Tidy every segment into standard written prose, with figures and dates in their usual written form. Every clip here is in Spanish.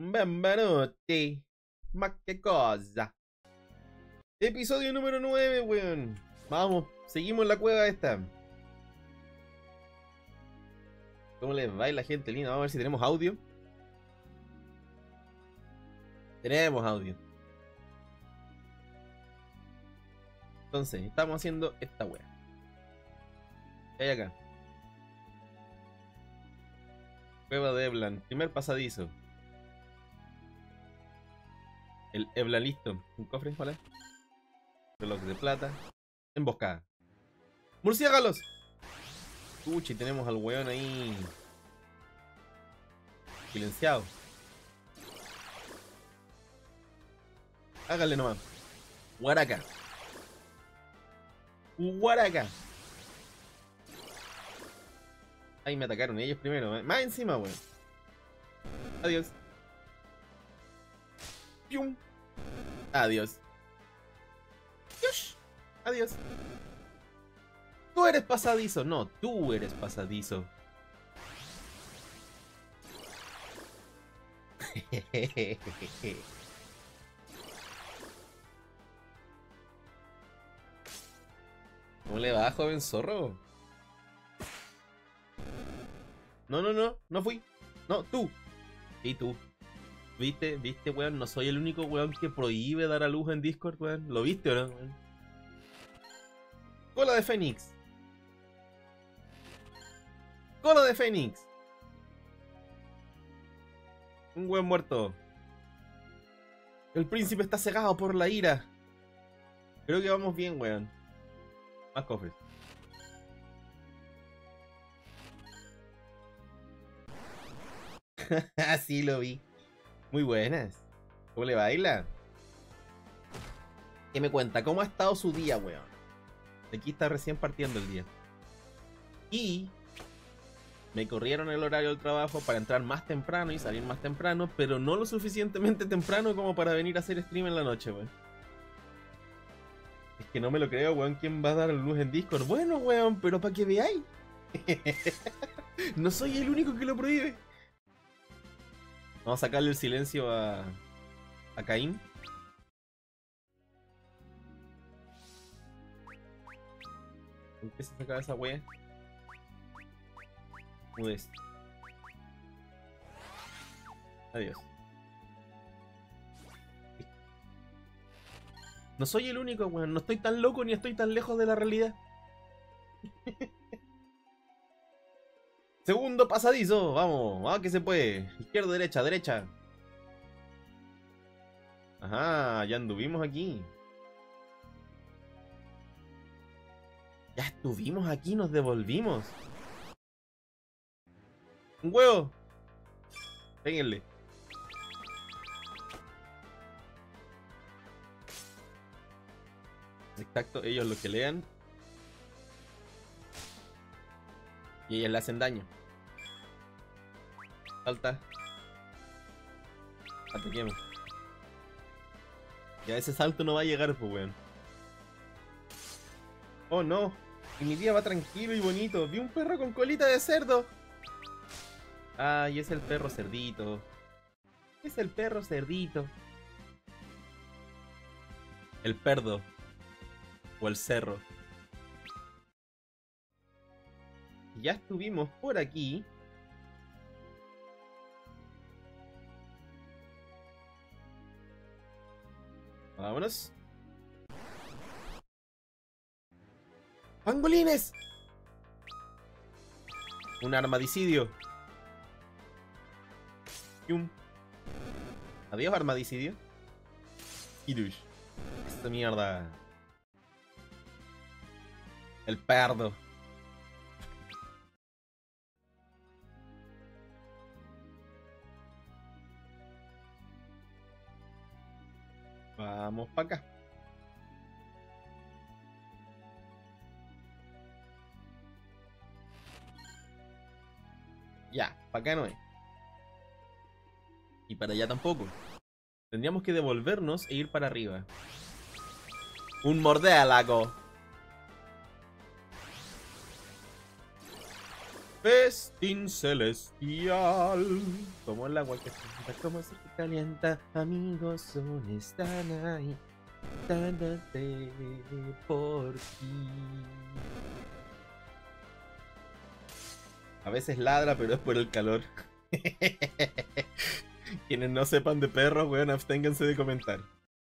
Benvenuti. Ma qué cosa. Episodio número 9, weón. Vamos, seguimos en la cueva esta. ¿Cómo les va la gente linda? Vamos a ver si tenemos audio. Tenemos audio. Entonces, estamos haciendo esta wea. ¿Qué hay acá? Cueva de Eblan. Primer pasadizo. El Eblan listo. Un cofre, ¿vale? Reloj de plata. Emboscada. ¡Murciélagos! Uchi, tenemos al weón ahí silenciado. Hágale nomás. Guaraca. Guaraca. Ahí me atacaron ellos primero, ¿eh? Más encima, weón. Adiós. ¡Pium! Adiós. ¡Yush! Adiós. Tú eres pasadizo. No, tú eres pasadizo. ¿Cómo le va, joven zorro? No fui. No, tú. Y tú. ¿Viste, weón? No soy el único weón que prohíbe dar a luz en Discord, weón. ¿Lo viste o no, weón? Cola de Fénix. Cola de Fénix. Un weón muerto. El príncipe está cegado por la ira. Creo que vamos bien, weón. Más cofres. Así lo vi. Muy buenas. ¿Cómo le baila? ¿Qué me cuenta? ¿Cómo ha estado su día, weón? Aquí está recién partiendo el día. Y me corrieron el horario del trabajo para entrar más temprano y salir más temprano, pero no lo suficientemente temprano como para venir a hacer stream en la noche, weón. Es que no me lo creo, weón. ¿Quién va a dar luz en Discord? Bueno, weón, pero para que veáis. No soy el único que lo prohíbe. Vamos a sacarle el silencio a Caín. ¿Con qué se sacaba esa wea? Mudez. Adiós. No soy el único, weón. No estoy tan loco ni estoy tan lejos de la realidad. Segundo pasadizo. Vamos, vamos que se puede. Izquierda, derecha, derecha. Ajá, ya anduvimos aquí. Ya estuvimos aquí, nos devolvimos. ¡Un huevo! Péguenle. Exacto, ellos lo que lean. Y ellas le hacen daño. Salta. Ataquemos. Ya ese salto no va a llegar, pues, weón. Oh, no. Y mi día va tranquilo y bonito. Vi un perro con colita de cerdo. Ay, es el perro cerdito. Es el perro cerdito. El perdo. O el cerro. Ya estuvimos por aquí. Vámonos. ¡Pangolines! Un armadicidio. Yum. Adiós, armadicidio. Kirush. Esta mierda. El perdo. Vamos para acá. Ya, para acá no es. Y para allá tampoco. Tendríamos que devolvernos e ir para arriba. Un mordélago. Festín celestial. Como el agua que calienta, como se calienta. Amigos son están ahí. Dándote por ti. A veces ladra, pero es por el calor. Quienes no sepan de perros, weón, absténganse de comentar.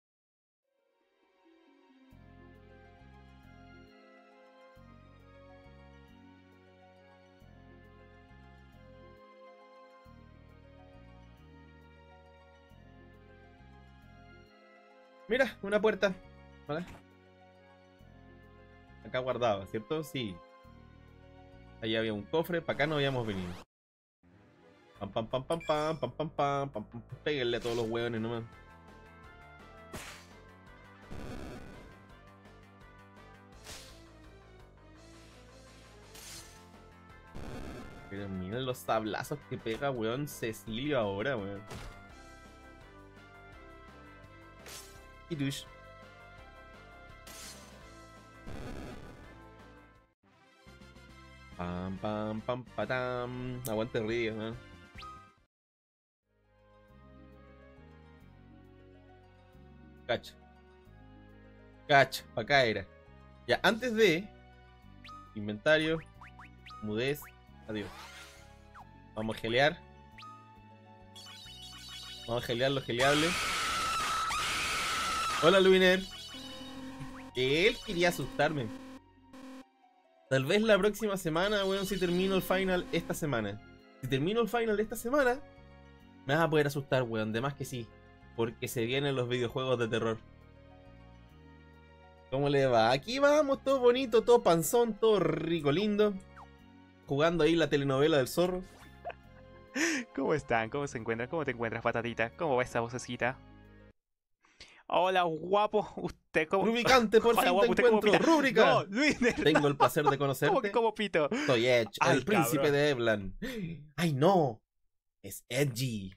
Mira, una puerta. ¿Vale? Acá guardado, ¿cierto? Sí. Ahí había un cofre, para acá no habíamos venido. Pam pam pam pam pam pam pam pam pam pam. Péguenle a todos los hueones nomás. Pero miren los sablazos que pega, weón, Cecilio ahora, weón. Y douche. Pam pam pam patam. Aguante río, ¿no? Cacha. Cacha, pa' acá era. Ya, antes de inventario, mudez, adiós. Vamos a gelear. Vamos a gelear lo geleable. Hola, Luiner. Él quería asustarme. Tal vez la próxima semana, weón, si termino el final esta semana. Si termino el final esta semana, me vas a poder asustar, weón. De más que sí. Porque se vienen los videojuegos de terror. ¿Cómo le va? Aquí vamos, todo bonito, todo panzón, todo rico, lindo. Jugando ahí la telenovela del zorro. ¿Cómo están? ¿Cómo se encuentran? ¿Cómo te encuentras, patatita? ¿Cómo va esa vocecita? Hola, guapo. ¿Usted cómo? Rubicante, por Hola, fin guapo, te ¿usted cómo encuentro. pita? Rúbrica. No, Luiner. Tengo el placer de conocerte. ¿Cómo que como pito? Soy Edge, Ay, el príncipe cabrón. de Eblan. ¡Ay, no! Es Edgy.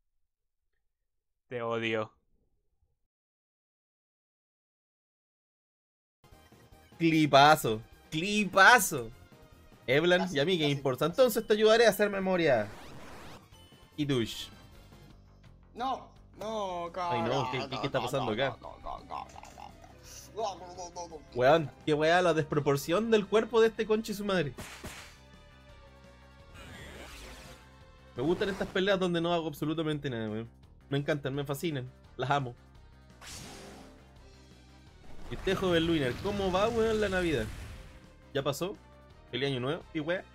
Te odio. Clipazo. Clipazo. Eblan y a mí que importa. Entonces te ayudaré a hacer memoria. Y douche. No, no, Ay, no, ¿qué está pasando acá? No. Weón, qué weá la desproporción del cuerpo de este conche y su madre. Me gustan estas peleas donde no hago absolutamente nada, weón. Me encantan, me fascinan. Las amo. Y usted, joven Luiner, ¿cómo va, weón, la Navidad? ¿Ya pasó? ¿El año nuevo? ¿Y weá?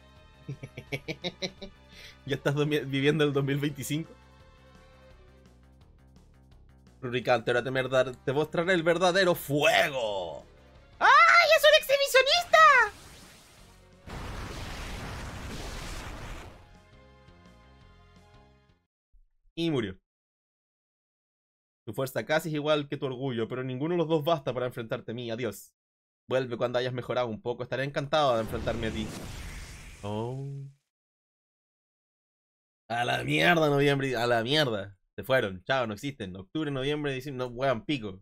¿Ya estás viviendo el 2025? Ruricante, ahora te mostraré el verdadero fuego. ¡Ay, es un exhibicionista! Y murió. Tu fuerza casi es igual que tu orgullo, pero ninguno de los dos basta para enfrentarte a mí. Adiós. Vuelve cuando hayas mejorado un poco. Estaré encantado de enfrentarme a ti. Oh. A la mierda, noviembre. A la mierda. Se fueron. Chao, no existen. Octubre, noviembre, diciembre. No, weón, pico.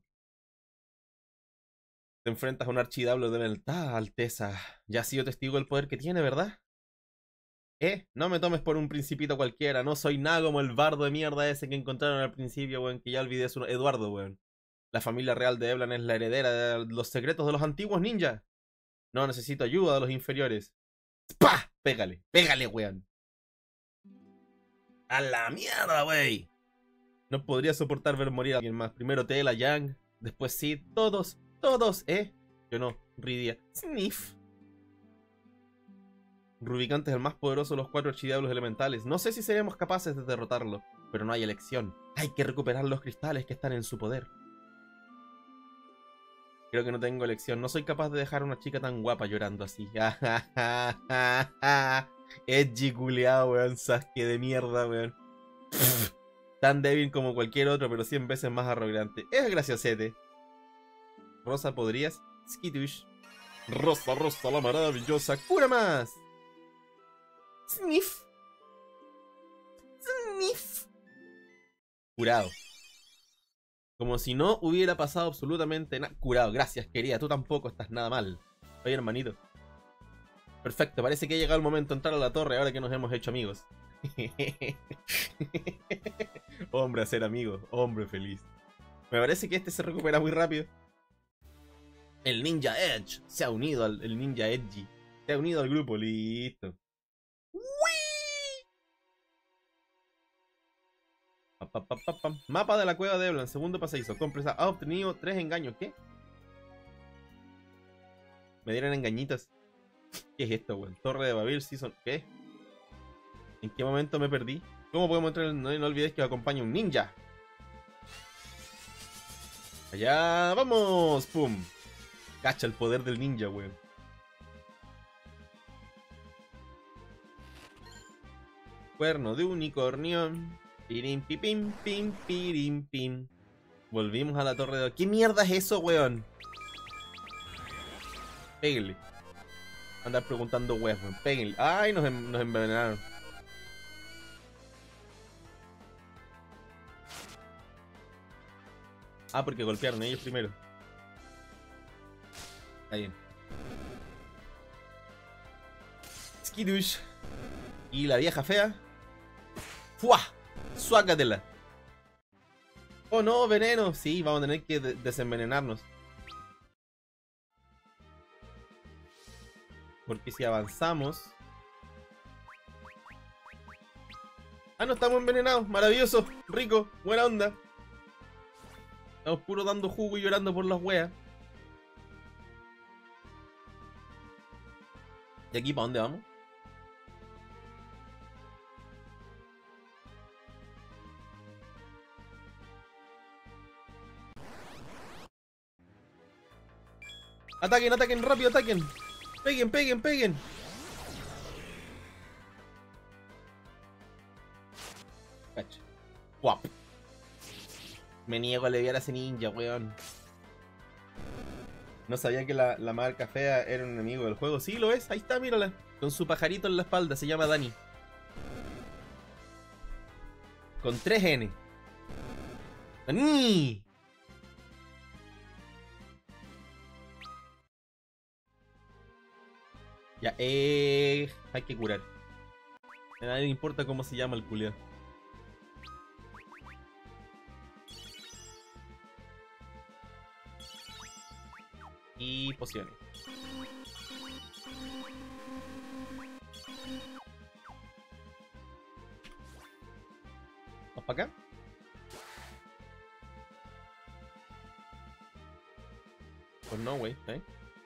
Te enfrentas a un archidiablo de lealtad, Alteza. Ya has sido testigo del poder que tiene, ¿verdad? No me tomes por un principito cualquiera. No soy nada como el bardo de mierda ese que encontraron al principio, weón. Que ya olvidé su Eduardo, weón. La familia real de Eblan es la heredera de los secretos de los antiguos ninjas. No necesito ayuda de los inferiores. ¡Pah! Pégale, pégale, weón. A la mierda, wey. No podría soportar ver morir a alguien más. Primero Tela, Yang, después Sid. Todos, Yo no, Rydia. Sniff. Rubicante es el más poderoso de los 4 archidiablos elementales. No sé si seremos capaces de derrotarlo, pero no hay elección. Hay que recuperar los cristales que están en su poder. Creo que no tengo elección. No soy capaz de dejar a una chica tan guapa llorando así. Edgy culeado, weón. Sasuke de mierda, weón. Tan débil como cualquier otro, pero 100 veces más arrogante. Es graciosete. Rosa, ¿podrías? Skitush. Rosa, Rosa, la maravillosa. ¡Cura más! Sniff. Sniff. Curado. Como si no hubiera pasado absolutamente nada. Curado, gracias, querida. Tú tampoco estás nada mal. Oye, hermanito. Perfecto, parece que ha llegado el momento de entrar a la torre ahora que nos hemos hecho amigos. Hombre a ser amigo, hombre feliz. Me parece que este se recupera muy rápido. El Ninja Edge se ha unido el Ninja Edgy. Se ha unido al grupo, listo. Mapa de la cueva de Eblan, segundo pasadizo. Compresa, ha obtenido 3 engaños. ¿Qué? Me dieron engañitas. ¿Qué es esto, weón? Torre de Babil Season. ¿Qué? ¿En qué momento me perdí? ¿Cómo podemos entrar? No olvides que os acompaña un ninja. Allá vamos. ¡Pum! Cacha el poder del ninja, weón. Cuerno de unicornio. Pirim, pipim, pim, pirim, pim. Volvimos a la torre de... ¿Qué mierda es eso, weón? Péguenle. Andar preguntando weón. Péguenle. Ay, nos envenenaron. Ah, porque golpearon ellos primero. Está bien. Skidush. Y la vieja fea. ¡Fua! ¡Suácatela! Oh no, veneno. Sí, vamos a tener que desenvenenarnos. Porque si avanzamos... Ah, no estamos envenenados. Maravilloso. Rico. Buena onda. Estamos puro dando jugo y llorando por las weas. ¿Y aquí para dónde vamos? Ataquen, ataquen, rápido, ataquen. Peguen, peguen, peguen. Cacho. Guap. Me niego a leviar a ese ninja, weón. No sabía que la marca fea era un enemigo del juego. Sí, lo es. Ahí está, mírala. Con su pajarito en la espalda. Se llama Dani. Con 3 N. ¡Dani! Ya, hay que curar. A nadie le importa cómo se llama el culiao. Y pociones. ¿Vamos para acá? Pues no, güey, ¿eh?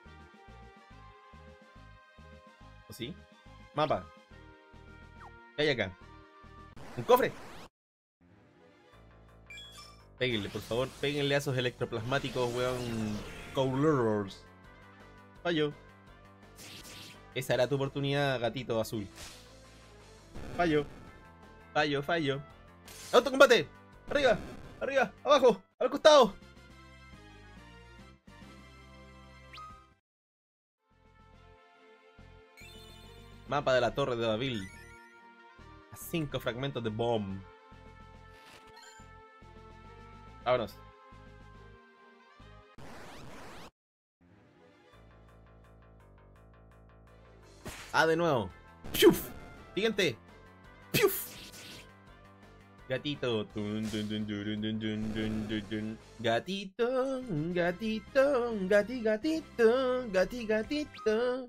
¿O sí? Mapa. ¿Qué hay acá? ¡Un cofre! Péguenle, por favor, péguenle a esos electroplasmáticos, weón. Cowlers. Fallo. Esa era tu oportunidad, gatito azul. Fallo. Fallo, fallo. ¡Autocombate! ¡Arriba! ¡Arriba! ¡Abajo! ¡Al costado! Mapa de la torre de Babil. A 5 fragmentos de bomb. Vámonos. Ah, de nuevo. ¡Piuf! Siguiente. ¡Piuf! Gatito. Gatito. Gatito. Gati, gatito. Gati, gatito.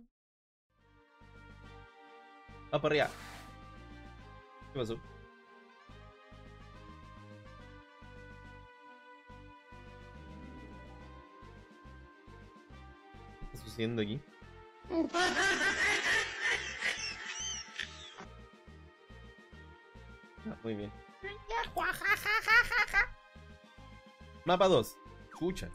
Va para arriba. ¿Qué pasó? ¿Qué está sucediendo aquí? Ah, muy bien. Mapa 2. Escucha.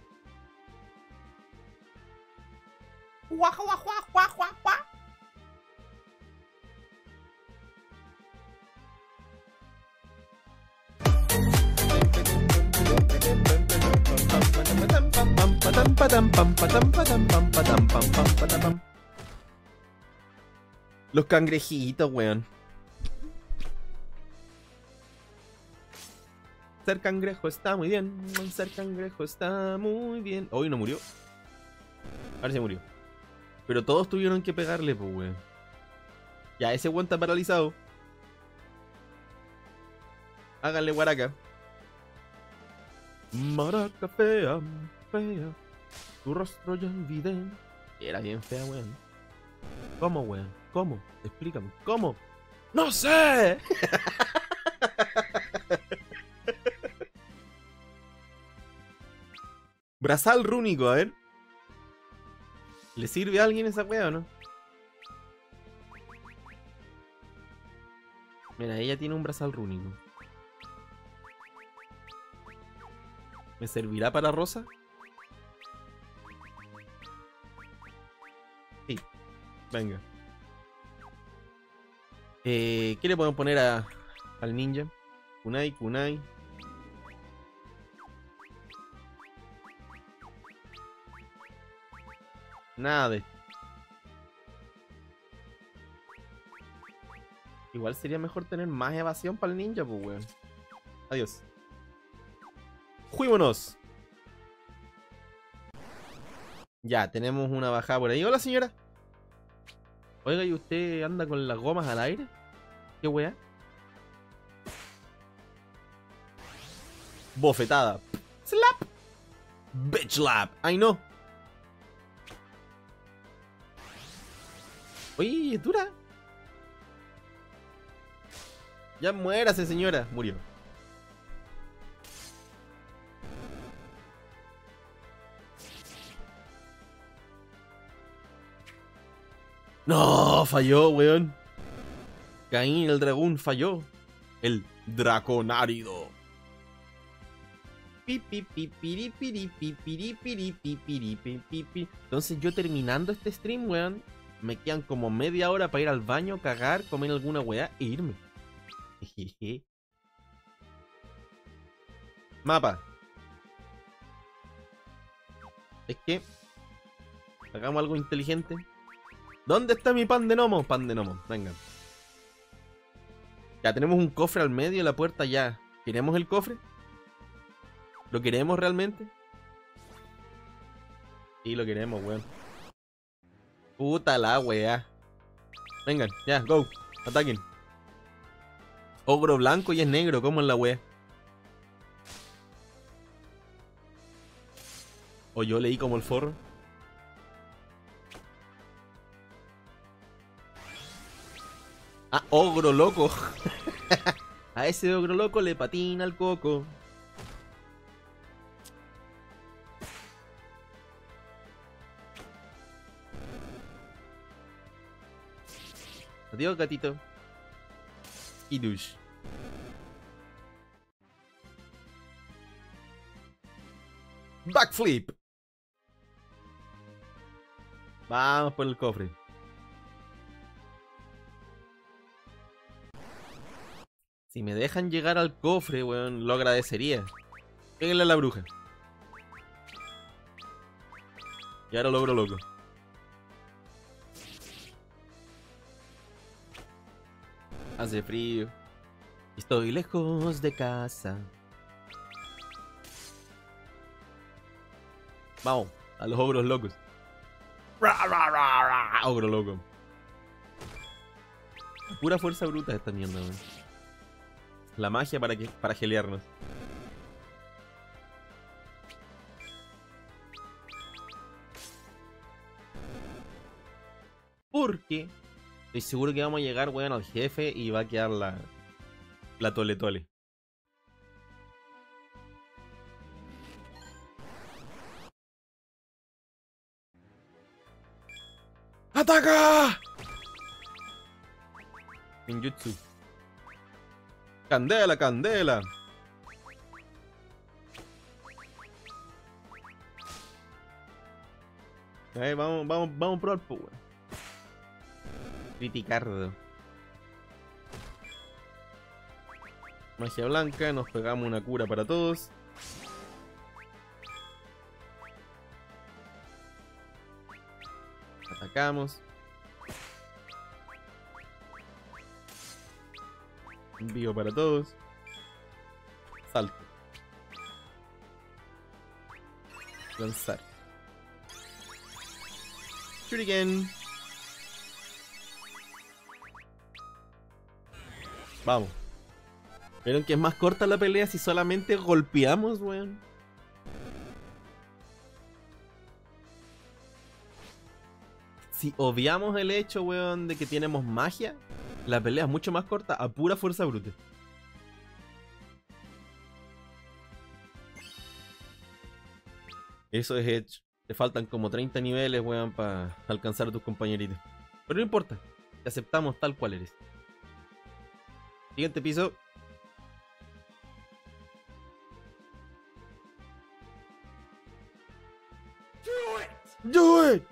Los cangrejitos, weón. Ser cangrejo está muy bien. Ser cangrejo está muy bien. Hoy no murió. A ver si murió. Pero todos tuvieron que pegarle, pues, weón. Ya, ese weón está paralizado. Háganle guaraca. Maraca fea, fea. Tu rostro ya olvidé. Era bien fea, weón. ¿Cómo, weón? ¿Cómo? Explícame. ¿Cómo? ¡No sé! Brazal rúnico, a ver. ¿Le sirve a alguien esa wea o no? Mira, ella tiene un brazal rúnico. ¿Me servirá para Rosa? Sí. Venga. ¿Qué le podemos poner al ninja? Kunai, kunai. Nada de esto. Igual sería mejor tener más evasión para el ninja, pues, weón. Adiós. ¡Juímonos! Ya, tenemos una bajada por ahí. Hola, señora. Oiga, ¿y usted anda con las gomas al aire? ¿Qué weá? Bofetada. Slap. Bitch slap. Ay, no. Oye, dura. Ya muérase, señora. Murió. No, falló, weón. Caín el dragón falló. El draconárido. Entonces yo terminando este stream, weón, me quedan como media hora para ir al baño, cagar, comer alguna weá e irme. Mapa. Es que hagamos algo inteligente. ¿Dónde está mi pan de gnomo? Pan de gnomo, venga. Ya tenemos un cofre al medio de la puerta ya. ¿Queremos el cofre? ¿Lo queremos realmente? Sí, lo queremos, weón. Puta la weá. Vengan, ya, go. Ataquen. Ogro blanco y es negro, ¿cómo es la weá? O yo leí como el forro. Ah, ogro loco. A ese ogro loco le patina el coco. Adiós, gatito. Y douche. Backflip. Vamos por el cofre. Si me dejan llegar al cofre, weón, lo agradecería. Péguenle a la bruja. Y ahora logro loco. Hace frío. Estoy lejos de casa. Vamos, a los ogros locos. Ra, ra, ra, ra, ogro loco. Pura fuerza bruta esta mierda, weón. La magia para gelearnos. Porque estoy seguro que vamos a llegar, weón, al jefe y va a quedar la tole tole. ¡Ataca! Ninjutsu. ¡Candela, candela! Vamos a probar, pues, weón. Criticardo. Magia blanca, nos pegamos una cura para todos. Atacamos. Envío para todos. Salto. Lanzar. Shuriken. Vamos. ¿Vieron que es más corta la pelea si solamente golpeamos, weón? Si obviamos el hecho, weón, de que tenemos magia, la pelea es mucho más corta a pura fuerza bruta. Eso es Edge. Te faltan como 30 niveles, weón, para alcanzar a tus compañeritos. Pero no importa, te aceptamos tal cual eres. Siguiente piso. Do it.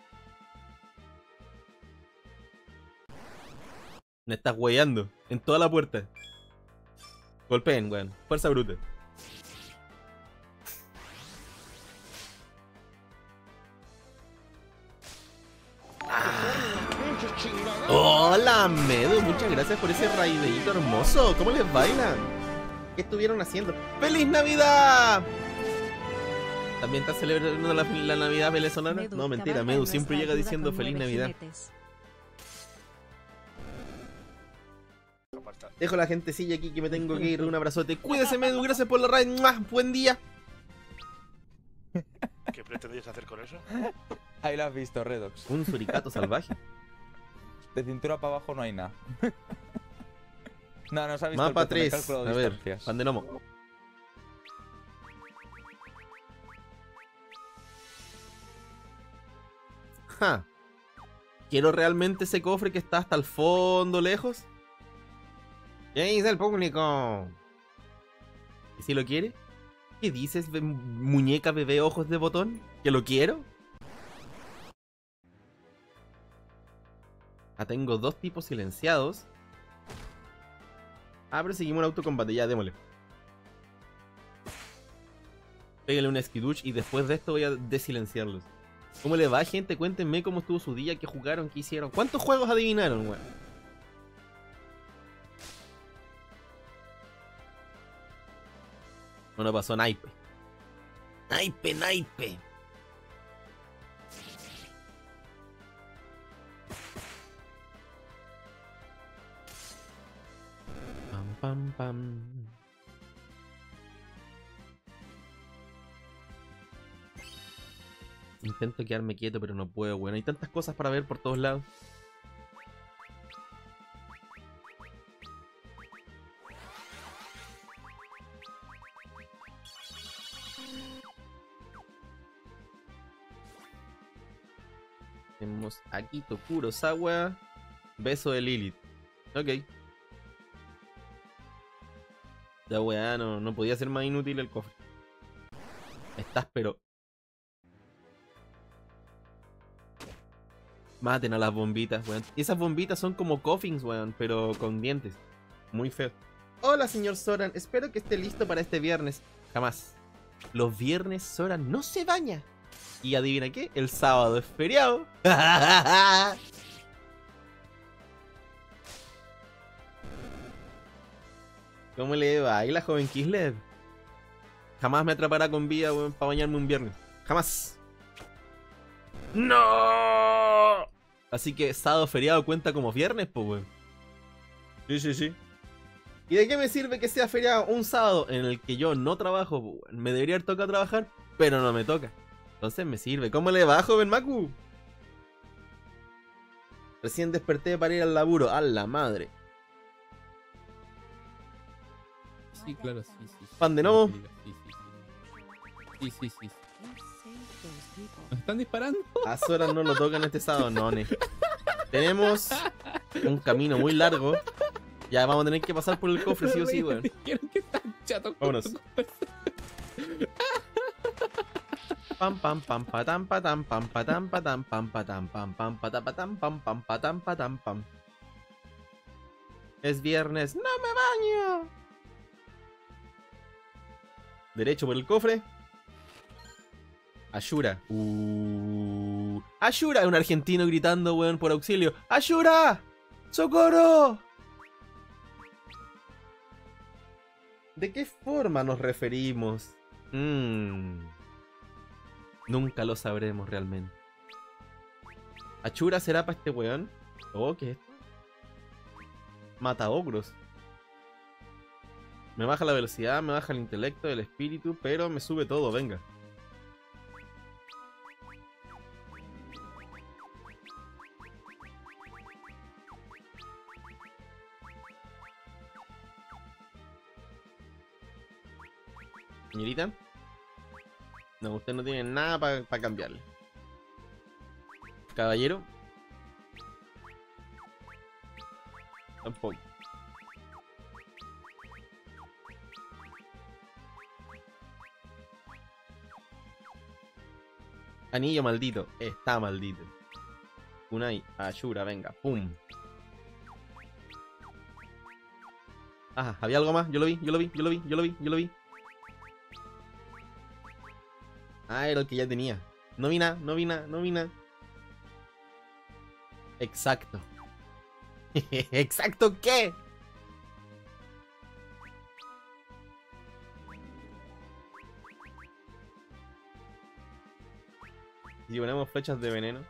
Me estás weyando en toda la puerta. Golpeen, weón. Fuerza bruta. Hola, Medu. Muchas gracias por ese raideíto hermoso. ¿Cómo les bailan? ¿Qué estuvieron haciendo? ¡Feliz Navidad! ¿También estás celebrando la Navidad venezolana? No, mentira. Medu siempre llega diciendo Feliz Navidad. Dejo la gentecilla aquí que me tengo que ir. Un abrazote. Cuídese, Medu. Gracias por la raid. ¡Mua! Buen día. ¿Qué pretendías hacer con eso? Ahí lo has visto, Redox. Un suricato salvaje. De cintura para abajo no hay nada. No, no se ha visto. Mapa el 3. 3. A ver, Pandenomo. Ja. ¿Quiero realmente ese cofre que está hasta el fondo, lejos? ¿Qué dice el público? ¿Y si lo quiere? ¿Qué dices, muñeca bebé ojos de botón? ¿Que lo quiero? Ah, tengo dos tipos silenciados. Ah, pero seguimos un autocombate, ya, démosle. Pégale un Skiduch y después de esto voy a desilenciarlos. ¿Cómo le va, gente? Cuéntenme cómo estuvo su día, qué jugaron, qué hicieron. ¿Cuántos juegos adivinaron, weón? No pasó naipe. Naipe, naipe. Pam, pam, pam. Intento quedarme quieto, pero no puedo, weón. Hay tantas cosas para ver por todos lados. Tenemos Akito Kurosawa. Beso de Lilith. Ok. Ya weá, no podía ser más inútil el cofre. Estás pero... Maten a las bombitas, weón. Esas bombitas son como coffins, weón, pero con dientes. Muy feo. Hola, señor Zoran. Espero que esté listo para este viernes. Jamás. Los viernes Zoran no se baña. Y adivina qué, el sábado es feriado. ¿Cómo le va ahí la joven Kislev? Jamás me atrapará con vida, weón, para bañarme un viernes. Jamás. ¡No! Así que sábado feriado cuenta como viernes, pues, weón. Sí, sí, sí. ¿Y de qué me sirve que sea feriado un sábado en el que yo no trabajo, pues, weón? Me debería haber tocado trabajar, pero no me toca. Entonces me sirve. ¿Cómo le va, joven Maku? Recién desperté para ir al laburo. ¡A la madre! Sí, claro, sí, sí. ¿Pan de gnomo? Sí, sí, sí. ¿Nos están disparando? A Zoran no lo tocan este sábado, no, ne. Tenemos un camino muy largo. Ya vamos a tener que pasar por el cofre, sí o sí, weón. Dijeron que están chatos. Vámonos. Pam pam pam patam patam pam patam patam pam patam pam pam patapatam pam pam patam patam pam. Es viernes, no me baño. Derecho por el cofre. Ashura. Ashura, un argentino gritando, weón, por auxilio. ¡Ashura! ¡Socorro! ¿De qué forma nos referimos? Nunca lo sabremos realmente. Ashura será para este weón. Oh, ¿qué es esto? Mata ogros. Me baja la velocidad, me baja el intelecto, el espíritu, pero me sube todo, venga. Señorita. No, usted no tiene nada para cambiarle. Caballero. Tampoco. Anillo maldito. Está maldito. Kunai, Ashura, venga. Pum. Ajá, había algo más. Yo lo vi. Ah, era el que ya tenía. No vi nada. Exacto. ¿Exacto qué? Si ponemos flechas de veneno.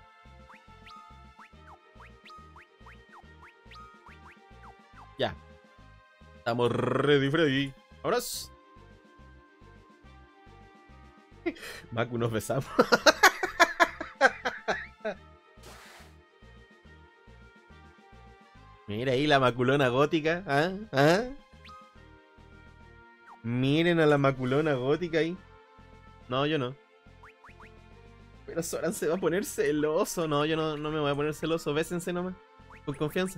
Ya. Estamos ready, Freddy. ¡Vámonos! Maku, nos besamos. Mira ahí la maculona gótica. ¿Ah? Miren a la maculona gótica ahí. No, yo no. Pero Zoran se va a poner celoso. No, yo no me voy a poner celoso. Bésense nomás. Con confianza.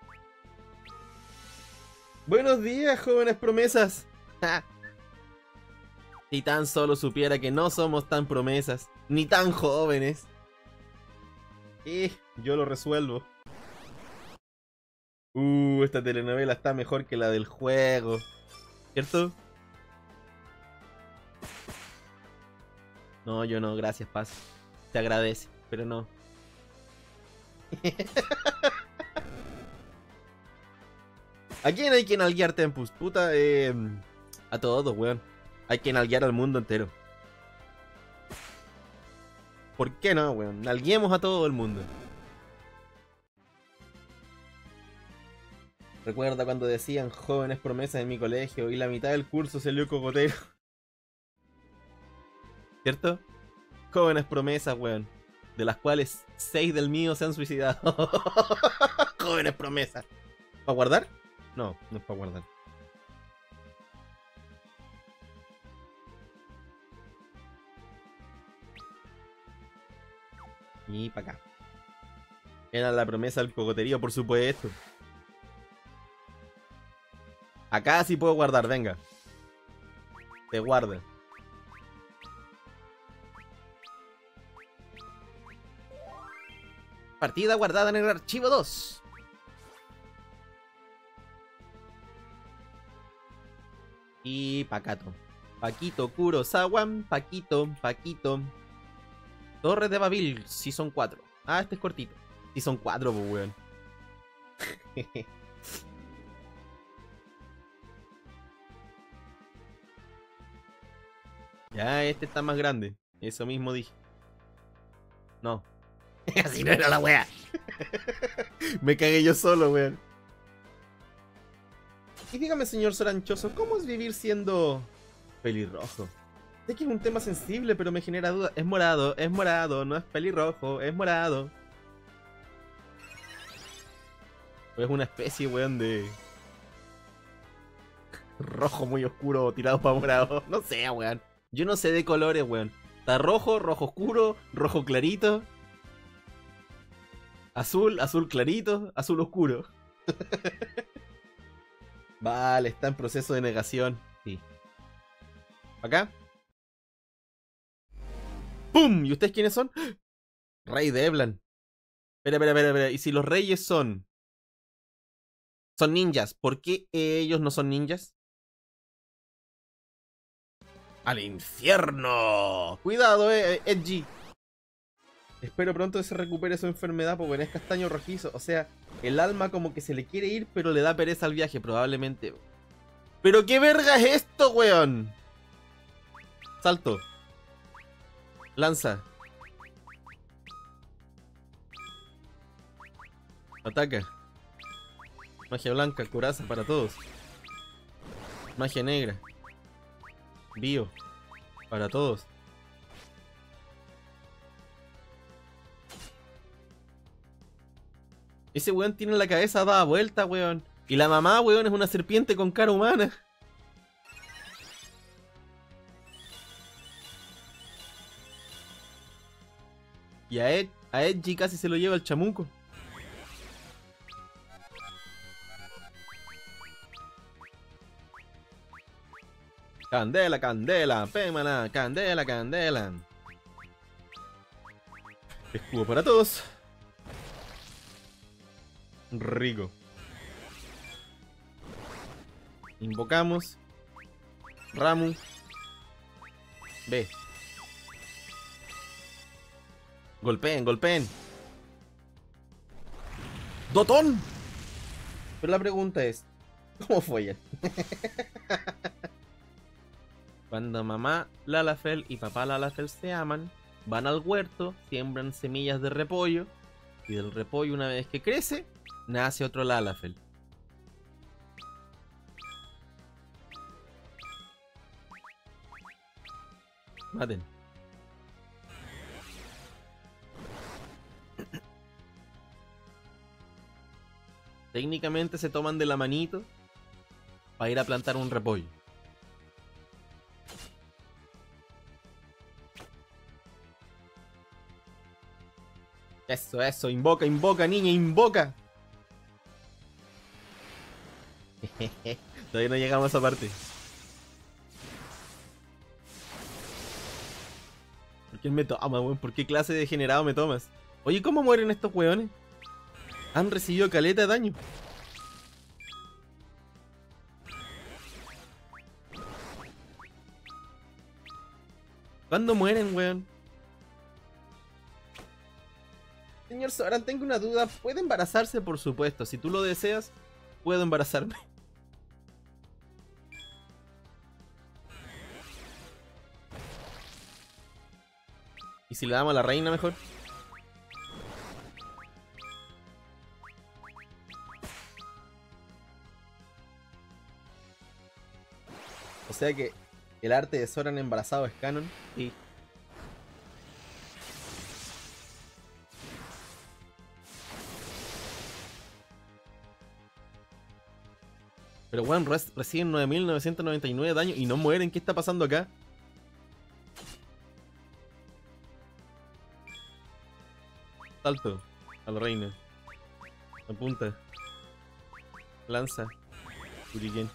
Buenos días, jóvenes promesas. ¡Ja! Si tan solo supiera que no somos tan promesas, ni tan jóvenes. Yo lo resuelvo. Esta telenovela está mejor que la del juego. ¿Cierto? No, yo no, gracias, Paz. Te agradece, pero no. ¿A quién hay que nalguear, Tempus? Puta, a todos, weón. Hay que nalguear al mundo entero. ¿Por qué no, weón? Nalguemos a todo el mundo. Recuerda cuando decían jóvenes promesas en mi colegio y la mitad del curso salió cogotero. ¿Cierto? Jóvenes promesas, weón. De las cuales 6 del mío se han suicidado. Jóvenes promesas. ¿Para guardar? No, no es para guardar. Y para acá. Era la promesa del cogoterío, por supuesto. Acá sí puedo guardar, venga. Te guarda. Partida guardada en el archivo 2. Y Pacato. Paquito Kurosawa. Paquito. Torre de Babil, Season 4. Ah, este es cortito. Season 4, pues, weón. Ya, este está más grande. Eso mismo dije. No. Así no era la wea. Me cagué yo solo, weón. Y dígame, señor Soranchoso, ¿cómo es vivir siendo pelirrojo? Sé que es un tema sensible, pero me genera duda. Es morado, no es pelirrojo, es morado. O es una especie, weón, de rojo muy oscuro tirado para morado. No sé, weón. Yo no sé de colores, weón. Está rojo, rojo oscuro, rojo clarito. Azul, azul clarito, azul oscuro. Vale, está en proceso de negación. Sí. ¿Acá? ¡Pum! ¿Y ustedes quiénes son? Rey de Eblan. Espera. ¿Y si los reyes son ninjas? ¿Por qué ellos no son ninjas? ¡Al infierno! Cuidado, Edgy. Espero pronto que se recupere su enfermedad porque es castaño rojizo. O sea, el alma como que se le quiere ir, pero le da pereza al viaje, probablemente. ¿Pero qué verga es esto, weón? Salto. Lanza. Ataca. Magia blanca, coraza para todos. Magia negra. Bio. Para todos. Ese weón tiene la cabeza dada vuelta, weón. Y la mamá, weón, es una serpiente con cara humana. Y a Edgy casi se lo lleva el chamuco. Candela, candela, pémana, candela, candela. Escudo para todos. Rico. Invocamos. Ramu. B. Golpeen, golpeen. ¡Dotón! Pero la pregunta es, ¿cómo fue ella? Cuando mamá Lalafell y papá Lalafell se aman, van al huerto, siembran semillas de repollo, y del repollo, una vez que crece, nace otro Lalafell. Maten. Técnicamente se toman de la manito para ir a plantar un repollo. Eso, invoca, invoca, niña, invoca. Todavía no llegamos a esa parte. ¿Por quién me toma, weón? ¿Por qué clase de degenerado me tomas? Oye, ¿cómo mueren estos weones? Han recibido caleta de daño. ¿Cuándo mueren, weón? Señor Soran, tengo una duda. ¿Puede embarazarse? Por supuesto. Si tú lo deseas, puedo embarazarme. ¿Y si le damos a la reina mejor? O sea que el arte de Soran embarazado es canon. Sí. Pero weón, reciben 9.999 daño y no mueren. ¿Qué está pasando acá? Salto a la reina. Apunta. Lanza. Shuriken.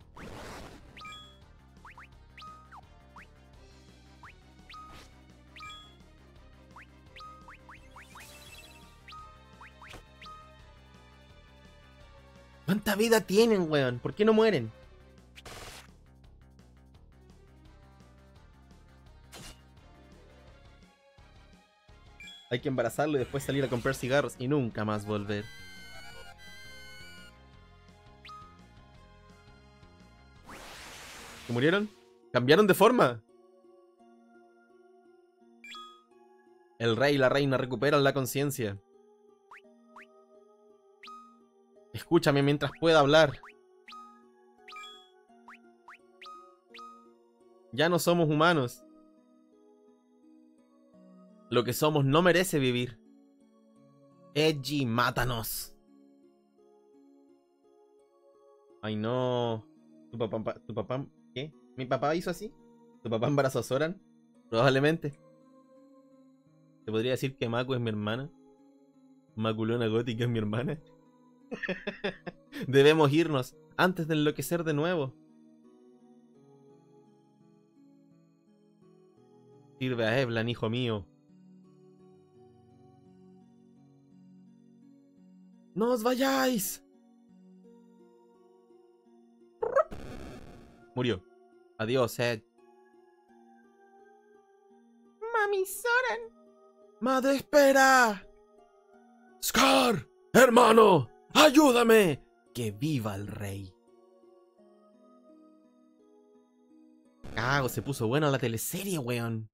¿Cuánta vida tienen, weón? ¿Por qué no mueren? Hay que embarazarlo y después salir a comprar cigarros y nunca más volver. ¿Se murieron? ¿Cambiaron de forma? El rey y la reina recuperan la conciencia. Escúchame mientras pueda hablar. Ya no somos humanos. Lo que somos no merece vivir. Edgy, mátanos. Ay no. ¿Tu papá? ¿Qué? ¿Mi papá hizo así? ¿Tu papá embarazó a Soran? Probablemente. ¿Te podría decir que Maku es mi hermana? Maculona gótica es mi hermana. Debemos irnos antes de enloquecer de nuevo. Sirve a Eblan, hijo mío. ¡No os vayáis! Murió. Adiós, Ed. Mami Soran. Madre, espera. Scar, hermano, ayúdame. Que viva el rey. Cago, se puso buena la teleserie, weón.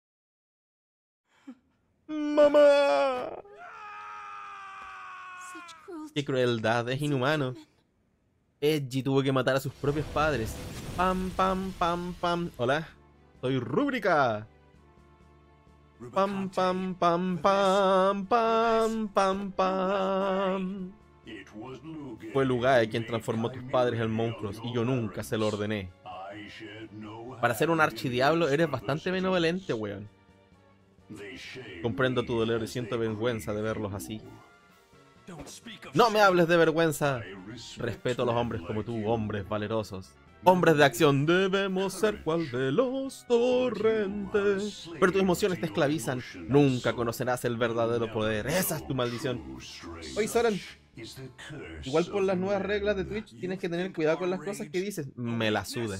Mamá. Such Qué crueldad, es inhumano. Edgy tuvo que matar a sus propios padres. Pam, pam, pam, pam. Hola, soy Rúbrica. Pam, pam, pam, pam, pam, pam, pam. Fue Lugae quien transformó a tus padres en monstruos y yo nunca se lo ordené. Para ser un archidiablo eres bastante benevolente, weón. Comprendo tu dolor y siento vergüenza de verlos así. No me hables de vergüenza. Respeto a los hombres como tú, hombres valerosos. Hombres de acción, debemos ser cual de los torrentes. Pero tus emociones te esclavizan. Nunca conocerás el verdadero poder. Esa es tu maldición. Oye, Soran, igual por las nuevas reglas de Twitch tienes que tener cuidado con las cosas que dices. Me la sude.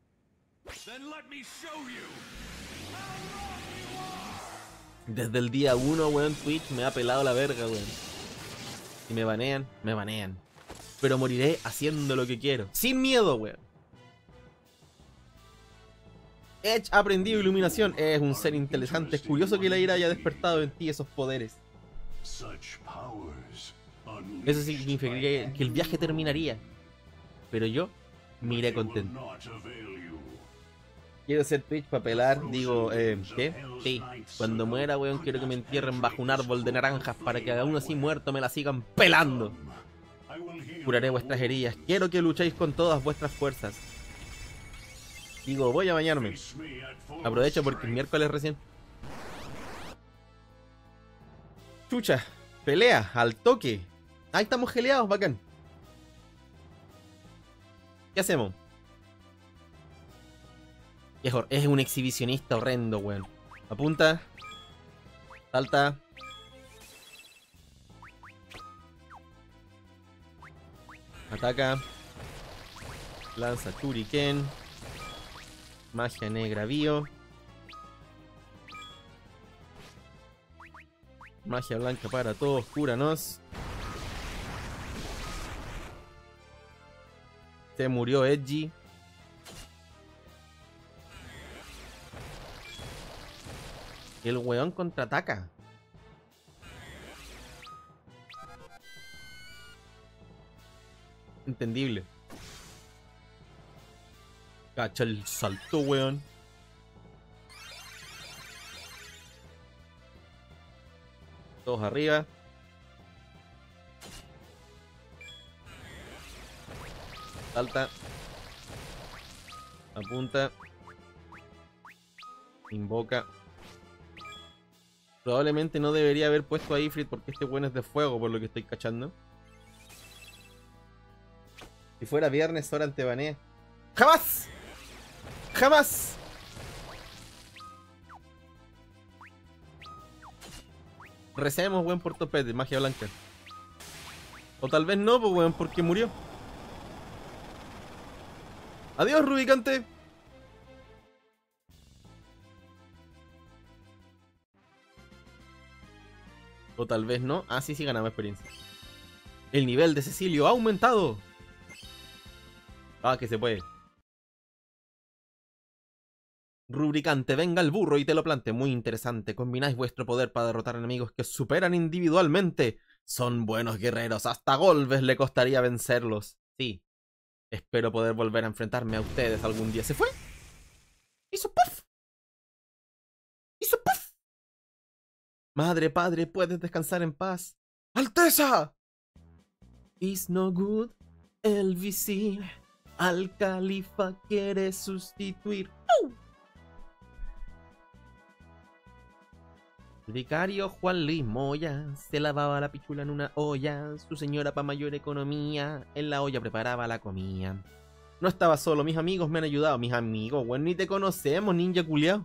Desde el día 1, weón, Twitch me ha pelado la verga, weón. Si me banean, me banean. Pero moriré haciendo lo que quiero. Sin miedo, weón. Edge ha aprendido iluminación. Es un ser interesante. Es curioso que la ira haya despertado en ti esos poderes. Eso significaría que el viaje terminaría. Pero yo me iré contento. Quiero hacer Twitch para pelar. Digo, ¿qué? Sí. Cuando muera, weón, quiero que me entierren bajo un árbol de naranjas para que aún así muerto me la sigan pelando. Curaré vuestras heridas. Quiero que luchéis con todas vuestras fuerzas. Digo, voy a bañarme. Aprovecho porque es miércoles recién. Chucha, pelea, al toque. Ahí estamos geleados, bacán. ¿Qué hacemos? Es un exhibicionista horrendo, weón. Apunta. Salta. Ataca. Lanza Shuriken. Magia negra bio. Magia blanca para todos, cúranos. Se murió Edgy. El weón contraataca. Entendible. Cacha el salto, weón. Todos arriba. Salta. Apunta. Invoca. Probablemente no debería haber puesto a Ifrit porque este weón es de fuego, por lo que estoy cachando. Si fuera viernes, Soran te banea. ¡Jamás! ¡Jamás! Recemos, weón, por topete, magia blanca. O tal vez no, pues, weón, porque murió. Adiós, Rubicante. O tal vez no. Ah, sí, sí ganamos experiencia. El nivel de Cecilio ha aumentado. Ah, que se puede. Rubricante, venga el burro y te lo plante. Muy interesante. Combináis vuestro poder para derrotar enemigos que os superan individualmente. Son buenos guerreros. Hasta Golbes le costaría vencerlos. Sí. Espero poder volver a enfrentarme a ustedes algún día. ¿Se fue? Hizo puff. Hizo puff. Madre, padre, puedes descansar en paz. ¡Alteza! Is no good. El visir al califa quiere sustituir. El vicario Juan Luis Moya se lavaba la pichula en una olla. Su señora pa' mayor economía en la olla preparaba la comida. No estaba solo, mis amigos me han ayudado. Mis amigos, bueno, ni te conocemos, ninja culiao.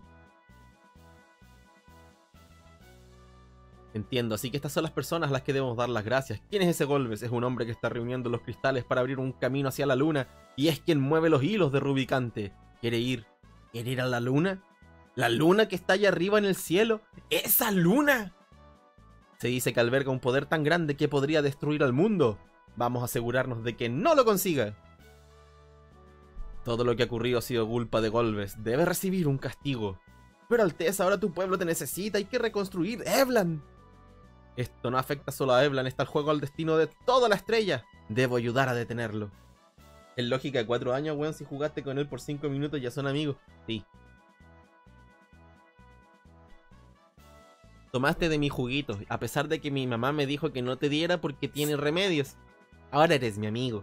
Entiendo, así que estas son las personas a las que debemos dar las gracias. ¿Quién es ese Golbes? Es un hombre que está reuniendo los cristales para abrir un camino hacia la luna y es quien mueve los hilos de Rubicante. ¿Quiere ir a la luna? ¿La luna que está allá arriba en el cielo? ¡Esa luna! Se dice que alberga un poder tan grande que podría destruir al mundo. Vamos a asegurarnos de que no lo consiga. Todo lo que ha ocurrido ha sido culpa de Golbes. Debe recibir un castigo. Pero Alteza, ahora tu pueblo te necesita. Hay que reconstruir Eblan. Esto no afecta solo a Eblan, está el juego al destino de toda la estrella. Debo ayudar a detenerlo. En lógica, 4 años, weón, si jugaste con él por 5 minutos ya son amigos. Sí. Tomaste de mis juguitos, a pesar de que mi mamá me dijo que no te diera porque tiene remedios. Ahora eres mi amigo.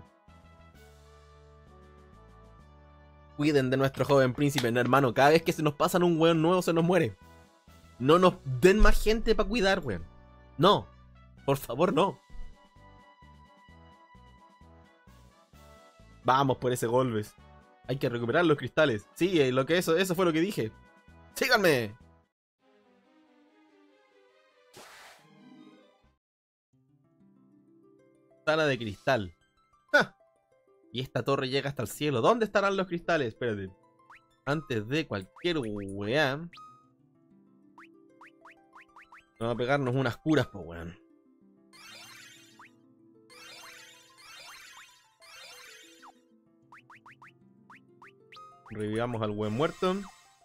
Cuiden de nuestro joven príncipe, no, hermano. Cada vez que se nos pasan un weón nuevo se nos muere. No nos den más gente para cuidar, weón. No. Por favor, no. Vamos por ese Golbes. Hay que recuperar los cristales. Sí, eso fue lo que dije. ¡Síganme! Sala de cristal. ¡Ja! Y esta torre llega hasta el cielo. ¿Dónde estarán los cristales? Espérate. Antes de cualquier weá, vamos a pegarnos unas curas, po weón. Revivamos al buen muerto.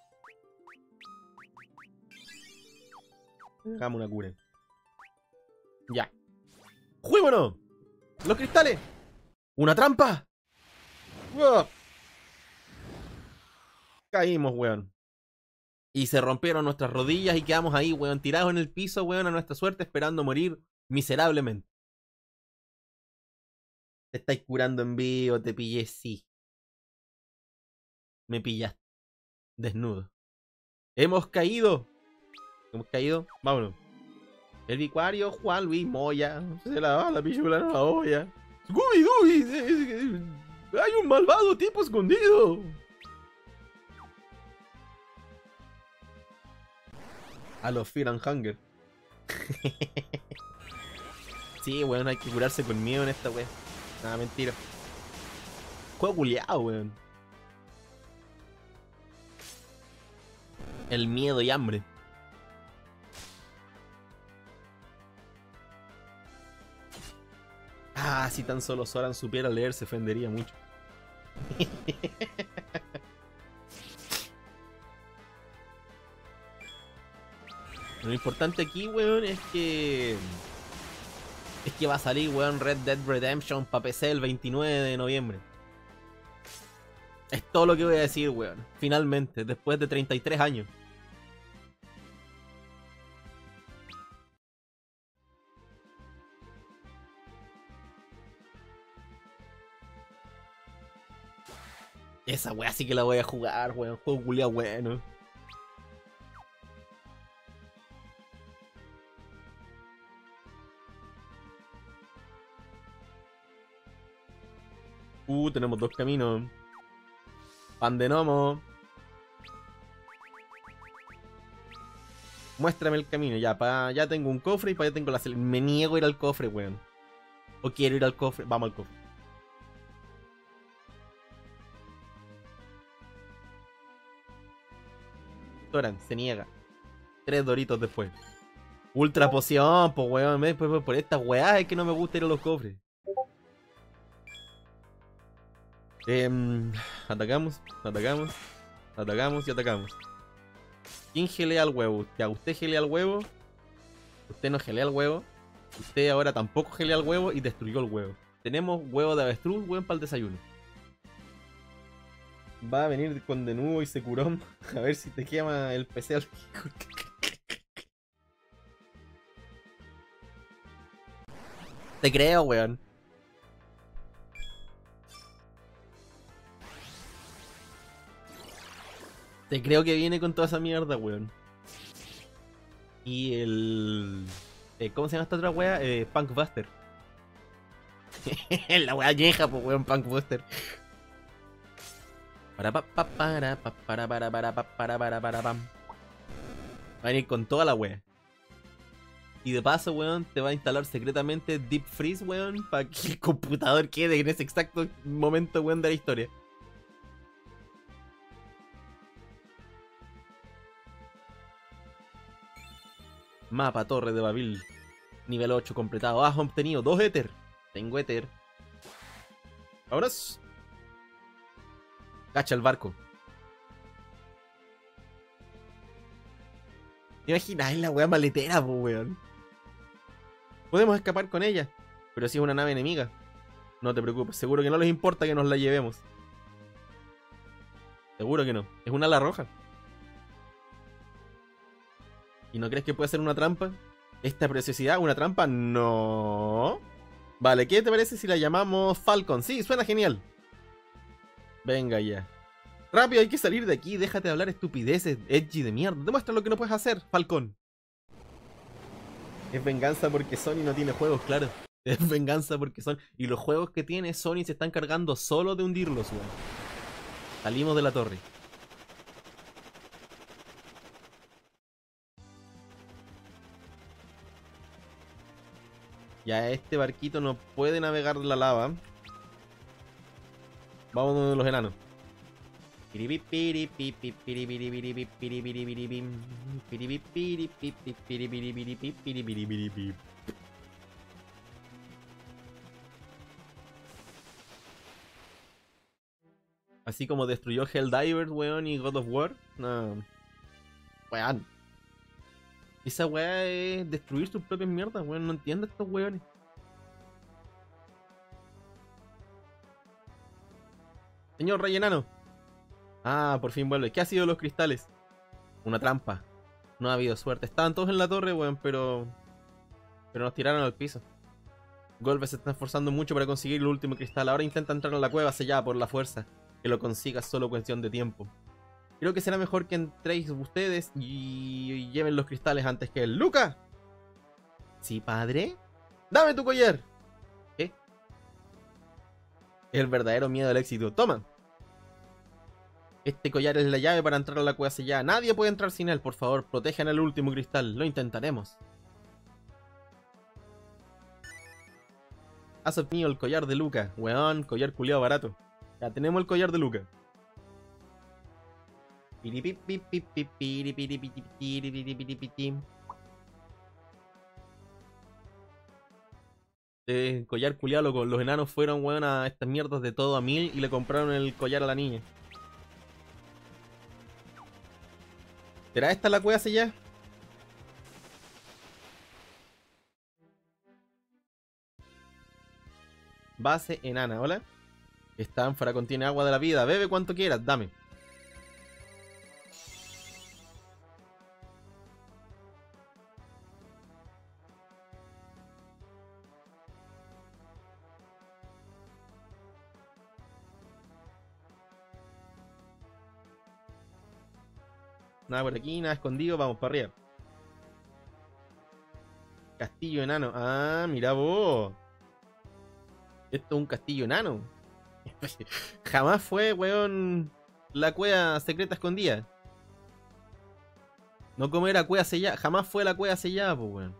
Hagamos una cura. Ya. ¡Juémonos! ¡Los cristales! ¡Una trampa! ¡Wow! Caímos, weón. Y se rompieron nuestras rodillas y quedamos ahí, weón, tirados en el piso, weón, a nuestra suerte, esperando morir miserablemente. Te estáis curando en vivo, te pillé, sí. Me pillaste. Desnudo. Hemos caído. Hemos caído. Vámonos. El vicario Juan Luis Moya. Se la va la pichula en la olla. Scooby-Doo. Hay un malvado tipo escondido. A los Fear and Hunger. Sí, weón, hay que curarse con miedo en esta weón. Nada, mentira. Juego culiado, weón. El miedo y hambre. Ah, si tan solo Soran supiera leer se ofendería mucho. Lo importante aquí, weón, es que va a salir, weón, Red Dead Redemption para PC el 29 de noviembre. Es todo lo que voy a decir, weón. Finalmente, después de 33 años. Esa weá sí que la voy a jugar, weón. Juego culiao bueno. Tenemos dos caminos. Pan de gnomo. Muéstrame el camino. Ya, ya tengo un cofre y para allá tengo la salida. Me niego a ir al cofre, weón. O quiero ir al cofre. Vamos al cofre. Soran, se niega. 3 doritos después. Ultra poción, pues weón. Por estas weas es que no me gusta ir a los cofres. Atacamos y atacamos. ¿Quién gelea al huevo? Ya, usted gelea al huevo. Usted no gelea al huevo. Usted ahora tampoco gelea al huevo y destruyó el huevo. Tenemos huevo de avestruz, weón, para el desayuno. Va a venir con de nuevo y se curó. A ver si te quema el PC al... Te creo, weón. Te creo que viene con toda esa mierda, weón. Y el... ¿cómo se llama esta otra wea? Punkbuster. La wea vieja, pues weón, Punkbuster. Va a venir con toda la wea. Y de paso, weón, te va a instalar secretamente Deep Freeze, weón, para que el computador quede en ese exacto momento, weón, de la historia. Mapa Torre de Babil. Nivel 8 completado. Has obtenido 2 éter. Tengo éter. Vámonos. Cacha el barco. ¿Te imaginas la wea maletera, po, weón? Podemos escapar con ella. Pero si es una nave enemiga. No te preocupes, seguro que no les importa que nos la llevemos. Seguro que no. Es una ala roja. ¿Y no crees que puede ser una trampa? ¿Esta preciosidad una trampa? No. Vale, ¿qué te parece si la llamamos Falcon? Sí, suena genial. Venga ya. Rápido, hay que salir de aquí. Déjate de hablar estupideces, edgy de mierda. Demuestra lo que no puedes hacer, Falcon. Es venganza porque Sony no tiene juegos, claro. Es venganza porque son... Y los juegos que tiene Sony se están cargando solo de hundirlos, weón. Salimos de la torre. Ya este barquito no puede navegar la lava. Vamos donde los enanos. Así como destruyó Helldivers, weón, y God of War. No. Weón. Esa weá es destruir sus propias mierdas, weón. No entiendo estos weones. Señor Rey Enano. Ah, por fin vuelve. ¿Qué ha sido los cristales? Una trampa. No ha habido suerte. Estaban todos en la torre, weón, pero nos tiraron al piso. Golbez se está esforzando mucho para conseguir el último cristal. Ahora intenta entrar a la cueva sellada por la fuerza. Que lo consiga solo cuestión de tiempo. Creo que será mejor que entréis ustedes y lleven los cristales antes que él. ¡Luca! ¿Sí, padre? ¡Dame tu collar! ¿Qué? Es el verdadero miedo al éxito. ¡Toma! Este collar es la llave para entrar a la cueva sellada. Nadie puede entrar sin él. Por favor, protejan el último cristal. Lo intentaremos. Has obtenido el collar de Luca. Weón, collar culiado barato. Ya tenemos el collar de Luca. Collar culiado, loco. Los enanos fueron, weón, a estas mierdas de todo a 1000 y le compraron el collar a la niña. ¿Será esta la cueva sellada? Base enana, hola. Esta ánfora contiene agua de la vida. Bebe cuanto quieras, dame. Nada por aquí, nada escondido, vamos para arriba. Castillo enano. Ah, mira vos. Esto es un castillo enano. Jamás fue, weón, la cueva secreta escondida. No como era cueva sellada. Jamás fue la cueva sellada, pues, weón.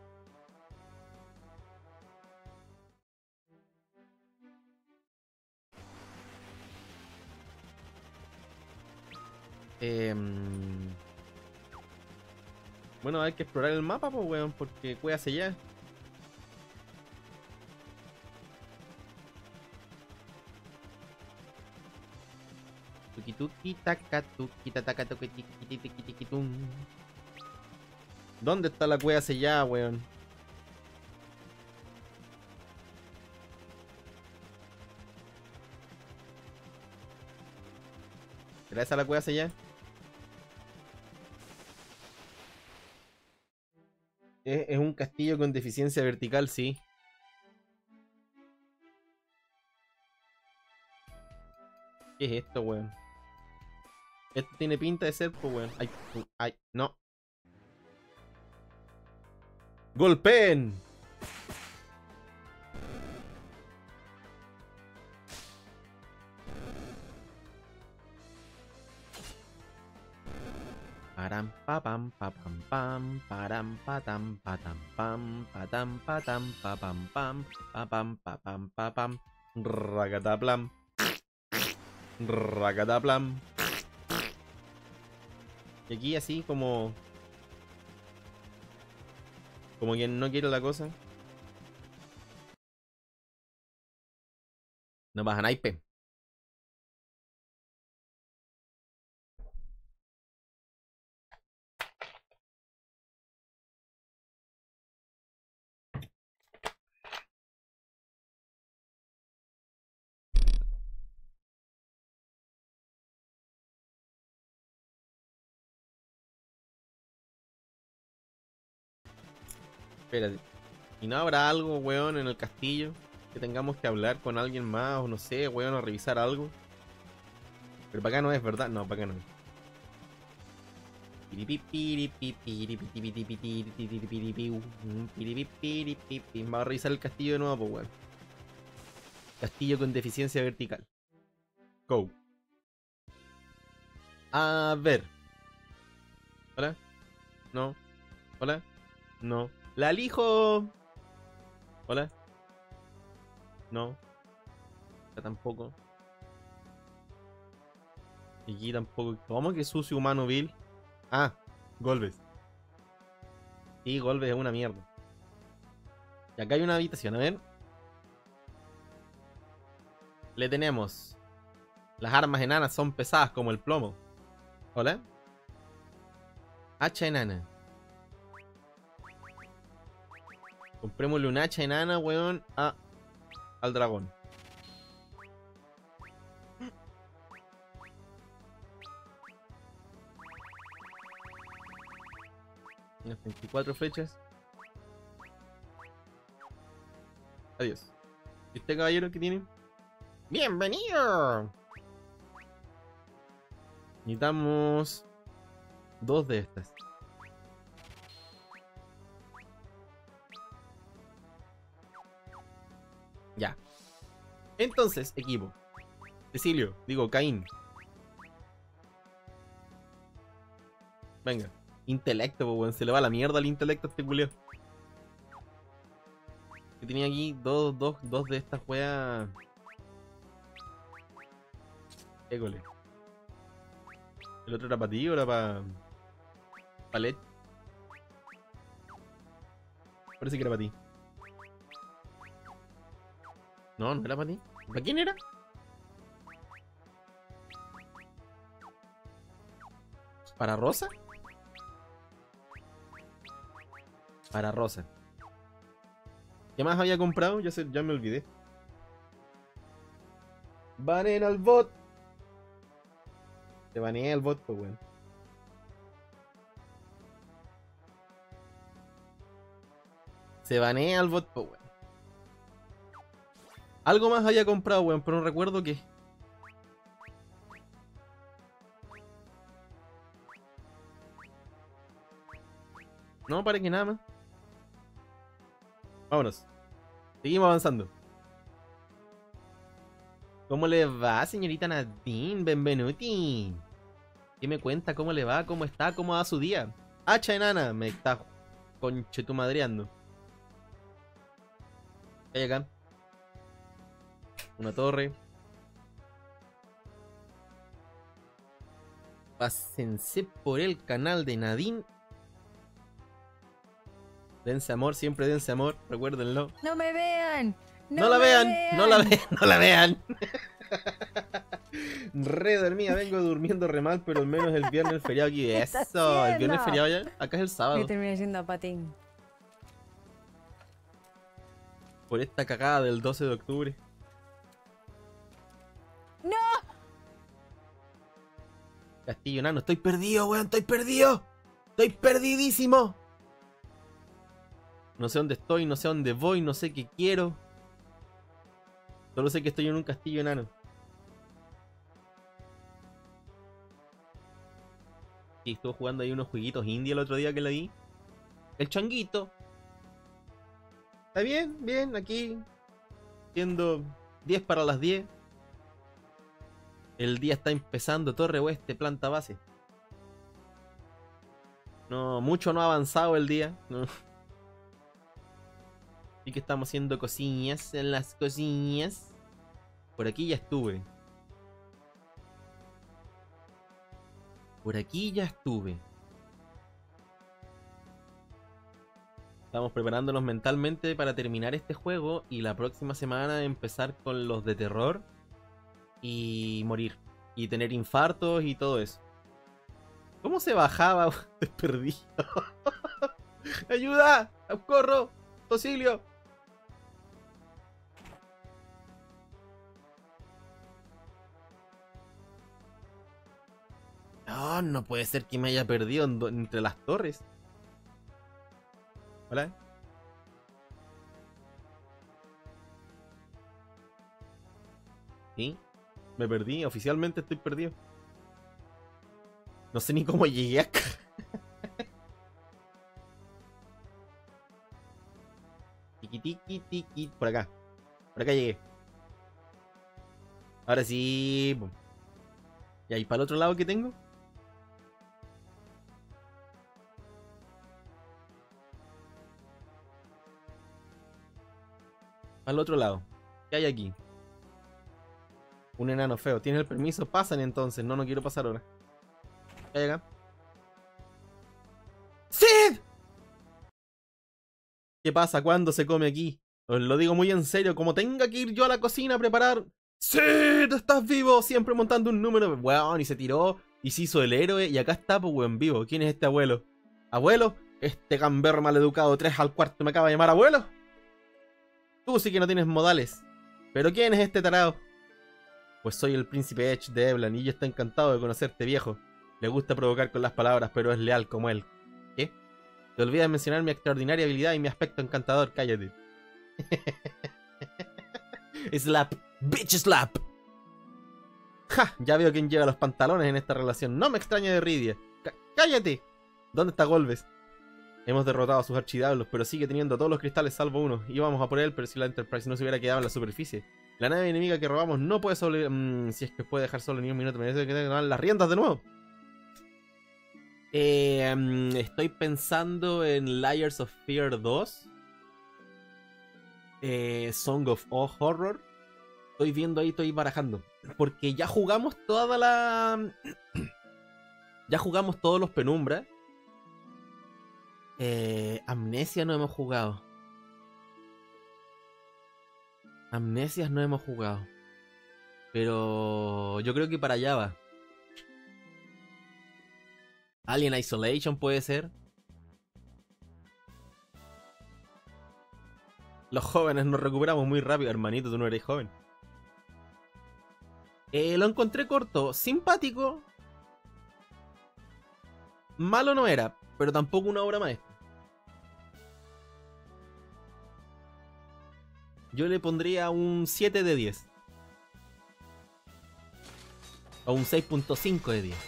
Bueno, hay que explorar el mapa, pues, weón, porque cueva sellada. Tuki tuki taka tuki taka tuki tiki tiki tiki tum. ¿Dónde está la cueva sellada, weón? ¿Será esa la cueva sellada? Es un castillo con deficiencia vertical, sí. ¿Qué es esto, weón? Esto tiene pinta de ser, pues, weón. Ay, ay, no. ¡Golpeen! Param pam pam pam param patam patam pam patam patam pam pam pam pam ragataplam ragataplam. Y aquí así como quien no quiere la cosa. No pasa naipe. Espérate. ¿Y no habrá algo, weón, en el castillo? Que tengamos que hablar con alguien más, o no sé, weón, o revisar algo. Pero para acá no es, ¿verdad? No, para acá no es. Vamos a revisar el castillo de nuevo, pues, weón. Castillo con deficiencia vertical. Go. A ver. Hola. No. Hola. No. La elijo. Hola. No. Acá tampoco. Y aquí tampoco. ¿Cómo que sucio humano vil? Ah, Golbes. Sí, Golbes es una mierda. Y acá hay una habitación, a ver. Le tenemos. Las armas enanas son pesadas como el plomo. Hola. Hacha enana. Comprémosle un hacha enana, weón, al dragón. Unas 24 flechas. Adiós. ¿Y este caballero que tiene? ¡Bienvenido! Necesitamos 2 de estas. Ya. Entonces, equipo. Cecilio, digo, Caín. Venga. Intelecto, pues, weón. Se le va la mierda al intelecto a este culeo. Que tenía aquí dos de estas weas. École. ¿El otro era para ti o era para Palet? Parece que era para ti. No, no era para ti. ¿Para quién era? ¿Para Rosa? Para Rosa. ¿Qué más había comprado? Ya me olvidé. Banen al bot. Te baneé al bot, pues, weón. Se banea al bot, pues, weón. Algo más había comprado, weón, pero no recuerdo qué. No, para que nada más. Vámonos. Seguimos avanzando. ¿Cómo le va, señorita Nadine? Benvenuti. ¿Qué me cuenta? ¿Cómo le va? ¿Cómo está? ¿Cómo va su día? Hacha enana. Me está conchetumadreando. ¿Qué hay acá? Una torre. Pásense por el canal de Nadine. Dense amor, siempre dense amor, recuérdenlo. ¡No me vean! No la vean, no la vean, no la vean. Re dormida, vengo durmiendo re mal, pero al menos el viernes el feriado aquí. ¿Qué estás Eso, el viernes haciendo? feriado ya. Acá es el sábado. Que terminé siendo patín. Por esta cagada del 12 de octubre. ¡No! Castillo enano, estoy perdido, weón, estoy perdido. Estoy perdidísimo. No sé dónde estoy, no sé dónde voy, no sé qué quiero. Solo sé que estoy en un castillo enano. Y estuve jugando ahí unos jueguitos indie el otro día que le di. El changuito. Está bien, bien, aquí. Siendo 10 para las 10. El día está empezando, torre oeste, planta base. No, mucho no ha avanzado el día. No. Así que estamos haciendo cosillas en las cosillas. Por aquí ya estuve. Por aquí ya estuve. Estamos preparándonos mentalmente para terminar este juego y la próxima semana empezar con los de terror y morir. Y tener infartos y todo eso. ¿Cómo se bajaba? Estoy perdido. ¡Ayuda! ¡Corro! ¡Auxilio! No, no puede ser que me haya perdido entre las torres. ¿Hola? Sí, me perdí, oficialmente estoy perdido. No sé ni cómo llegué acá. Tiki, tiki, tiki. Por acá llegué. Ahora sí. ¿Y ahí para el otro lado que tengo? Al otro lado. ¿Qué hay aquí? Un enano feo. ¿Tienes el permiso? Pasan entonces. No quiero pasar ahora. ¿Qué hay acá? ¡Sid! ¿Qué pasa? ¿Cuándo se come aquí? Os lo digo muy en serio. Como tenga que ir yo a la cocina a preparar... ¡Sid! ¡Estás vivo! Siempre montando un número. Weón, y se tiró. Y se hizo el héroe. Y acá está, pues, weón, vivo. ¿Quién es este abuelo? ¿Abuelo? Este gamberro maleducado 3 al cuarto me acaba de llamar abuelo. Tú sí que no tienes modales. ¿Pero quién es este tarado? Pues soy el príncipe Edge de Eblan y yo estoy encantado de conocerte, viejo. Le gusta provocar con las palabras, pero es leal como él. ¿Qué? Te olvidas mencionar mi extraordinaria habilidad y mi aspecto encantador. Cállate. Slap. Bitch slap. Ja, ya veo quién lleva los pantalones en esta relación. No me extraña de Rydia. ¡Cállate! ¿Dónde está Golbez? Hemos derrotado a sus archidiablos, pero sigue teniendo todos los cristales salvo uno. Íbamos a por él, pero si la Enterprise no se hubiera quedado en la superficie. La nave enemiga que robamos no puede si es que puede dejar solo ni un minuto. Me parece que tengo que dar las riendas de nuevo. Estoy pensando en Layers of Fear 2. Song of Horror. Estoy viendo ahí, estoy barajando. Porque ya jugamos toda la... ya jugamos todos los Penumbra. Amnesia no hemos jugado. Amnesias no hemos jugado. Pero yo creo que para allá va. Alien Isolation puede ser. Los jóvenes nos recuperamos muy rápido. Hermanito, tú no eres joven. Lo encontré corto, simpático. Malo no era, pero tampoco una obra maestra. Yo le pondría un 7 de 10. O un 6.5 de 10.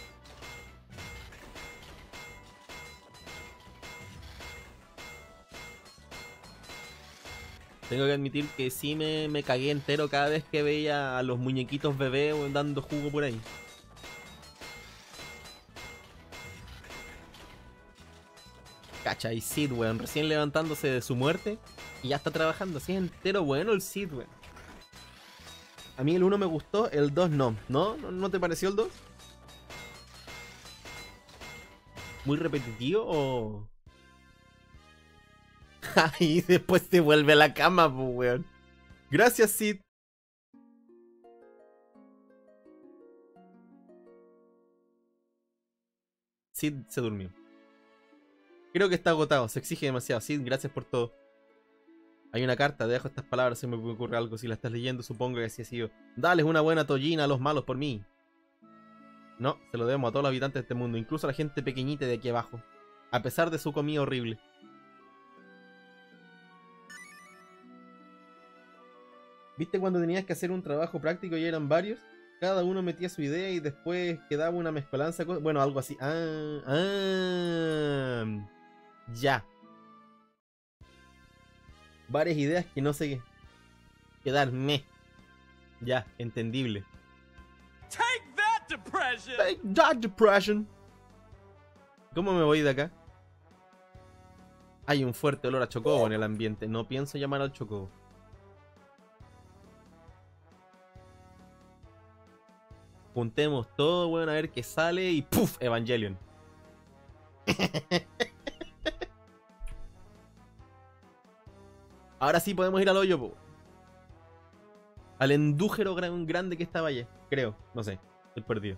Tengo que admitir que sí me cagué entero cada vez que veía a los muñequitos bebé dando jugo por ahí. Cacha, y Sid, weón, recién levantándose de su muerte y ya está trabajando. Así es entero bueno el Sid, weón. A mí el 1 me gustó, el 2 no. ¿No te pareció el 2? ¿Muy repetitivo o...? Y después se vuelve a la cama, pues, weón. Gracias, Sid. Sid se durmió. Creo que está agotado, se exige demasiado. Sid, gracias por todo. Hay una carta, dejo estas palabras, se me ocurre algo. Si la estás leyendo, supongo que así ha sido. Dales una buena tollina a los malos por mí. No, se lo debemos a todos los habitantes de este mundo, incluso a la gente pequeñita de aquí abajo. A pesar de su comida horrible. ¿Viste cuando tenías que hacer un trabajo práctico y eran varios? Cada uno metía su idea y después quedaba una mezcolanza. Bueno, algo así. Ya. Varias ideas que no sé qué. Quedarme. Ya, entendible. Take that depression. Take that depression. ¿Cómo me voy de acá? Hay un fuerte olor a chocobo en el ambiente. No pienso llamar al chocobo. Juntemos todo, weón, a ver qué sale y ¡puf! Evangelion. Ahora sí podemos ir al hoyo, po. Al endújero grande que estaba allá. Creo, no sé, estoy perdido.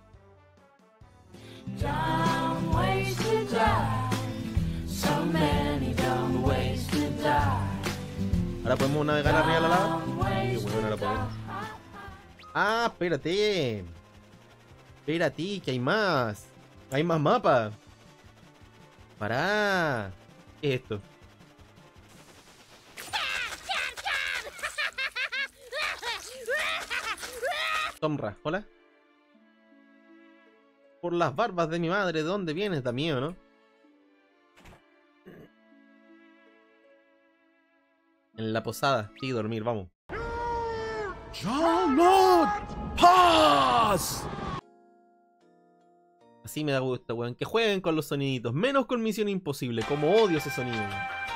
Ahora podemos navegar arriba de la lava. Qué bueno, ahora podemos. Ah, espérate. Espérate, que hay más. Hay más mapas. Pará. ¿Qué es esto? Tomra, hola. Por las barbas de mi madre, ¿de dónde vienes? Da miedo, ¿no? En la posada. Sí, dormir, vamos. Así me da gusto, weón. Que jueguen con los soniditos. Menos con Misión Imposible. Como odio ese sonido, weón.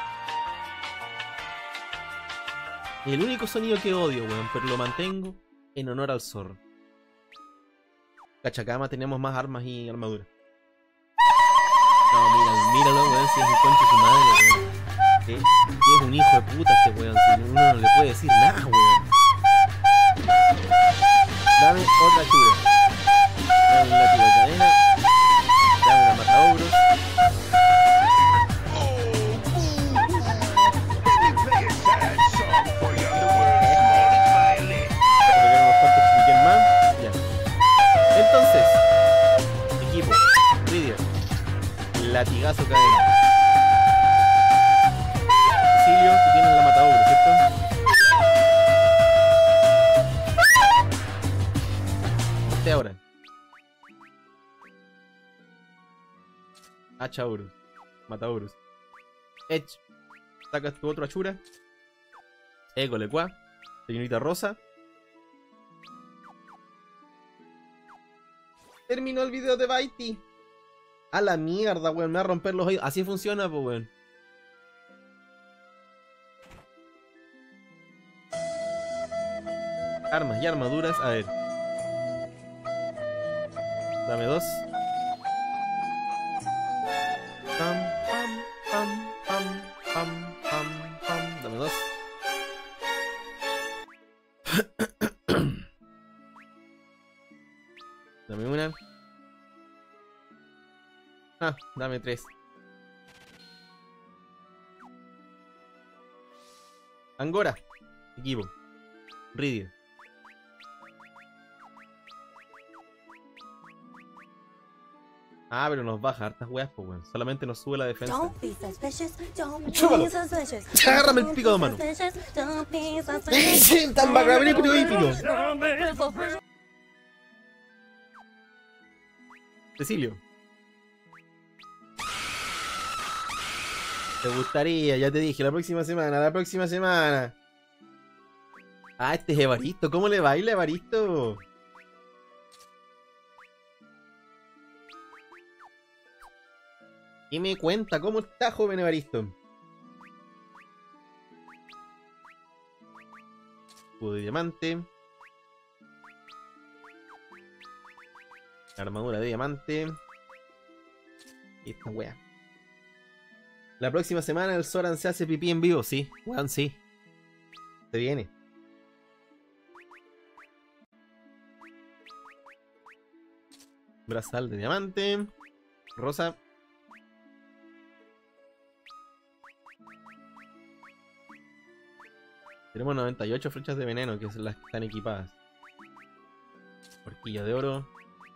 Es el único sonido que odio, weón. Pero lo mantengo en honor al zorro. Cachacama, tenemos más armas y armadura. No, míralo, weón. Si es un concho su madre, weón. ¿Qué? Es un hijo de puta este weón. Si uno no le puede decir nada, weón. Dame otra chura. Dame un látigo de cadena. Dame una matadouros. Unos cuantos chiquen más. Ya. Entonces, equipo, Ridier, latigazo cadena. Cecilio, tú tienes la matadora, ¿cierto? Este ahora. Hachaurus, Mataurus. Edge, sacas tu otro achura. Égole cuá. Señorita Rosa. Terminó el video de Baiti. A la mierda, weón. Me va a romper los oídos. Así funciona, pues, weón. Armas y armaduras. A ver. Dame 2. Pam, pam, pam, pam, pam, pam, pam. Dame 2. Dame una. Ah, dame 3. Angora. Equipo. Ridier. Ah, pero nos baja hartas weas, pues weón. Solamente nos sube la defensa. ¡Chúpalo! ¡Agárrame el pico de mano! ¡Tan bacán! ¡Vení, pico y pico! Cecilio. Te gustaría, ya te dije, la próxima semana, la próxima semana. Ah, este es Evaristo. ¿Cómo le baila Evaristo? ¿Qué me cuenta? ¿Cómo está, joven Evaristo? Escudo de diamante. Armadura de diamante. Y esta wea. La próxima semana el Zoran se hace pipí en vivo. Sí, weón, sí. Se viene. Brazal de diamante. Rosa. Tenemos 98 flechas de veneno, que son las que están equipadas. Horquilla de oro.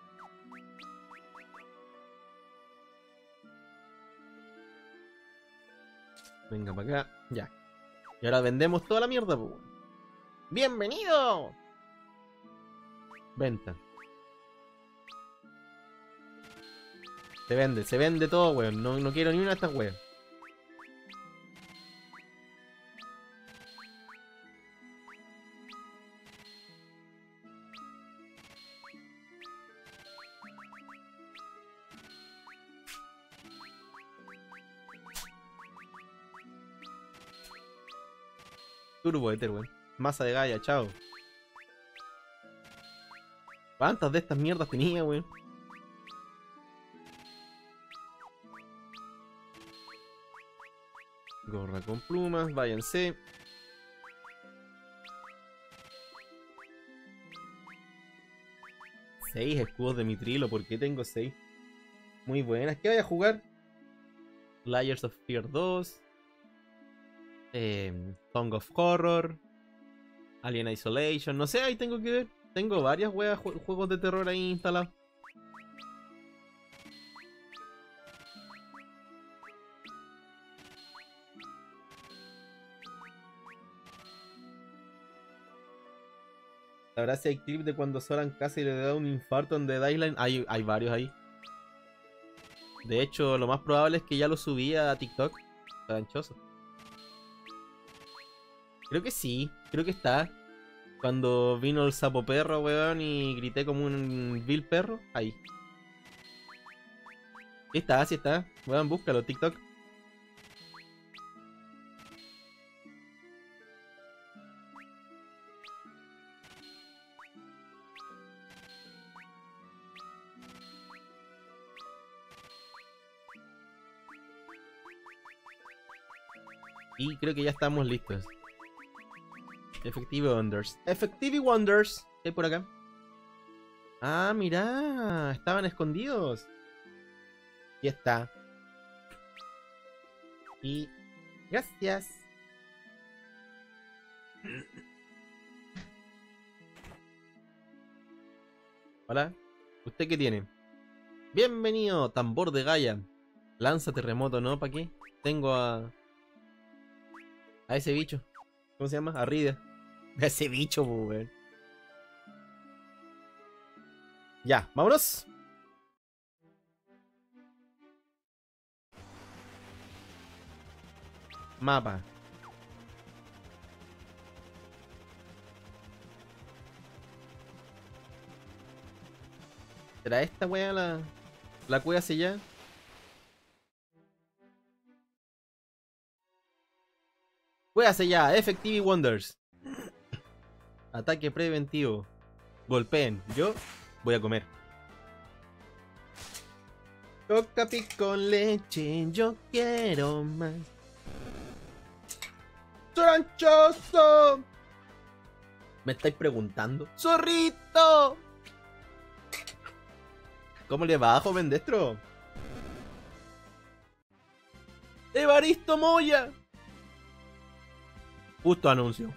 Venga para acá. Ya. Y ahora vendemos toda la mierda, pues. ¡Bienvenido! Venta. Se vende todo, weón. No quiero ni una de estas weas. Turbo Ether, weón. Masa de Gaia, chao. ¿Cuántas de estas mierdas tenía, weón? Gorra con plumas, váyanse. Seis escudos de mitrilo, ¿por qué tengo 6? Muy buenas, ¿qué voy a jugar? Layers of Fear 2. Song of Horror. Alien Isolation, no sé, ahí tengo que ver. Tengo varias weas, juegos de terror ahí instalados. ¿Habrá ese clip de cuando Soran casi le da un infarto en The Dying? Hay varios ahí. De hecho, lo más probable es que ya lo subí a TikTok. Ganchoso. Creo que sí, creo que está. Cuando vino el sapo perro, weón, y grité como un vil perro. Ahí. Sí está, sí está. Weón, búscalo, TikTok. Y creo que ya estamos listos. Effective Wonders. Effective Wonders. ¿Qué hay por acá? Ah, mirá. Estaban escondidos. Y está. Y... gracias. Hola. ¿Usted qué tiene? Bienvenido, tambor de Gaia. Lanza terremoto, ¿no? ¿Para qué? Tengo a ese bicho. ¿Cómo se llama? A Rida. A ese bicho, weón. Ya, vámonos. Mapa. ¿Será esta weá la cueva sellada? Cueva sellada, Effective Wonders. Ataque preventivo. Golpeen. Yo voy a comer. Coca con leche, yo quiero más. ¡Soranchoso! ¿Me estáis preguntando? ¡Zorrito! ¿Cómo le va, joven destro? ¡Evaristo Moya! Justo anuncio.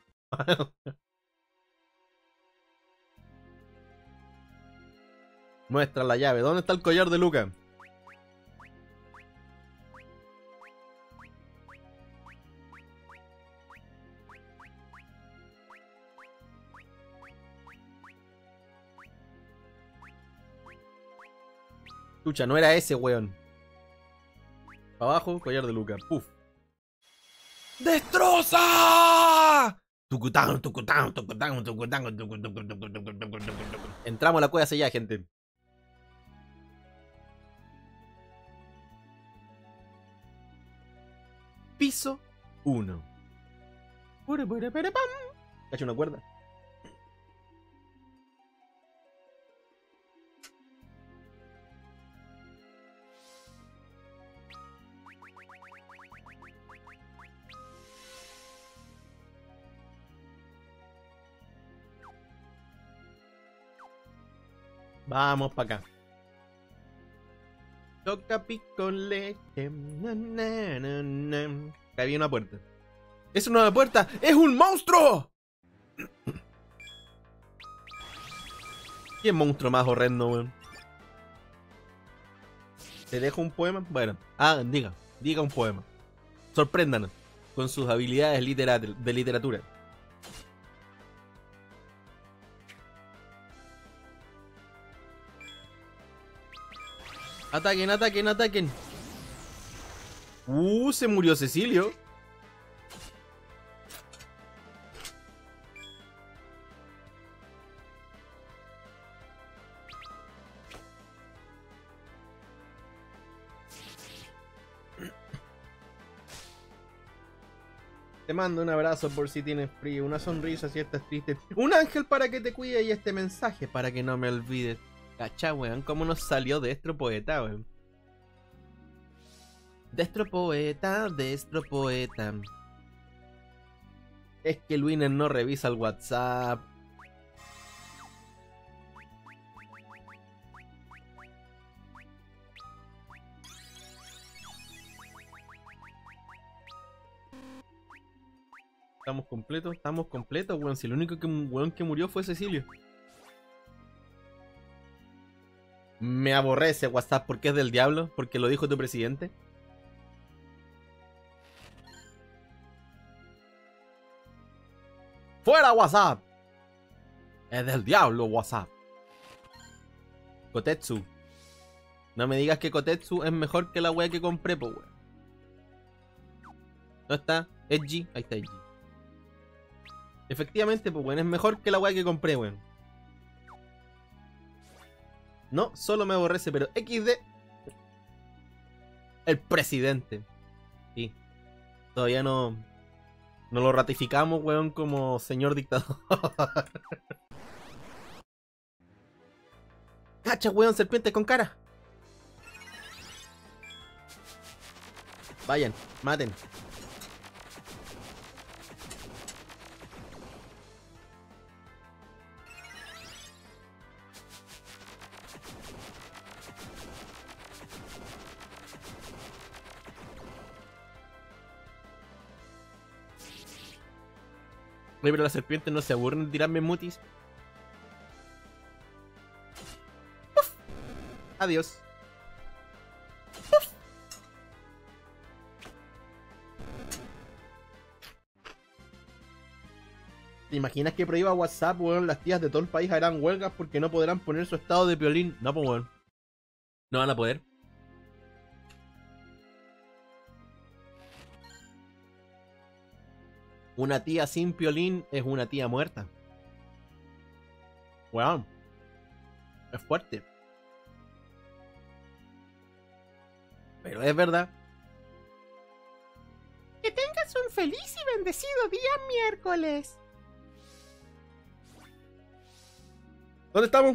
Muestra la llave. ¿Dónde está el collar de Luca? Escucha, no era ese, weón. Para abajo, collar de Luca. Puf. ¡Destroza! Tucután, tucután, tucután, tucután, tucután. Entramos a la cueva sellada, gente. Piso 1. Cacho una cuerda. Vamos para acá. Toca pico leche. Na, na, na, na. Acá había una puerta. ¡Es una nueva puerta! ¡Es un monstruo! ¿Qué monstruo más horrendo, weón? ¿Te dejo un poema? Bueno. Ah, diga un poema. Sorpréndanos con sus habilidades de literatura. Ataquen, ataquen, ataquen. Se murió Cecilio. Te mando un abrazo por si tienes frío, una sonrisa si estás triste, un ángel para que te cuide y este mensaje para que no me olvides. Cacha, weón, cómo nos salió Destro Poeta, weón. Destro Poeta, Destro Poeta. Es que el winner no revisa el WhatsApp. Estamos completos, weón. Si el único weón que murió fue Cecilio. Me aborrece WhatsApp porque es del diablo, porque lo dijo tu presidente. ¡Fuera WhatsApp! Es del diablo, WhatsApp. Kotetsu. No me digas que Kotetsu es mejor que la wea que compré, po, weón. ¿No está? Edgy. Ahí está Edgy. Efectivamente, pues, weón, es mejor que la wea que compré, weón. No, solo me aborrece, pero XD. El presidente. Sí. Todavía no lo ratificamos, weón, como señor dictador. Cacha, weón, serpientes con cara. Vayan, maten. Oye, pero las serpientes no se aburren de tirarme mutis. Uf. Adiós. Uf. ¿Te imaginas que prohíba WhatsApp, weón? Las tías de todo el país harán huelgas porque no podrán poner su estado de piolín. No, pues, weón. No van a poder. Una tía sin piolín es una tía muerta. Weón. Es fuerte. Pero es verdad. Que tengas un feliz y bendecido día miércoles. ¿Dónde estamos?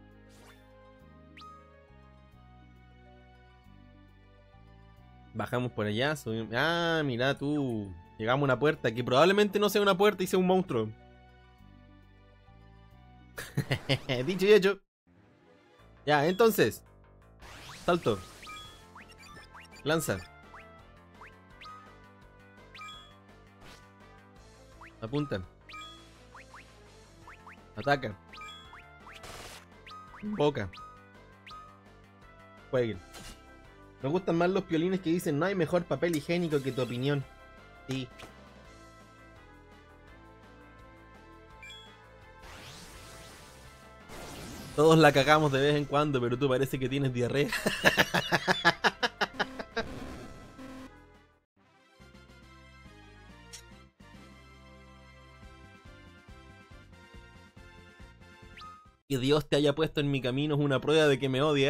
Bajamos por allá, subimos. Ah, mira tú. Llegamos a una puerta que probablemente no sea una puerta y sea un monstruo. Dicho y hecho. Ya, entonces. Salto. Lanza. Apunta. Ataca. Boca. Jueguen. Me gustan más los piolines que dicen no hay mejor papel higiénico que tu opinión. Sí. Todos la cagamos de vez en cuando, pero tú parece que tienes diarrea. Que Dios te haya puesto en mi camino es una prueba de que me odia.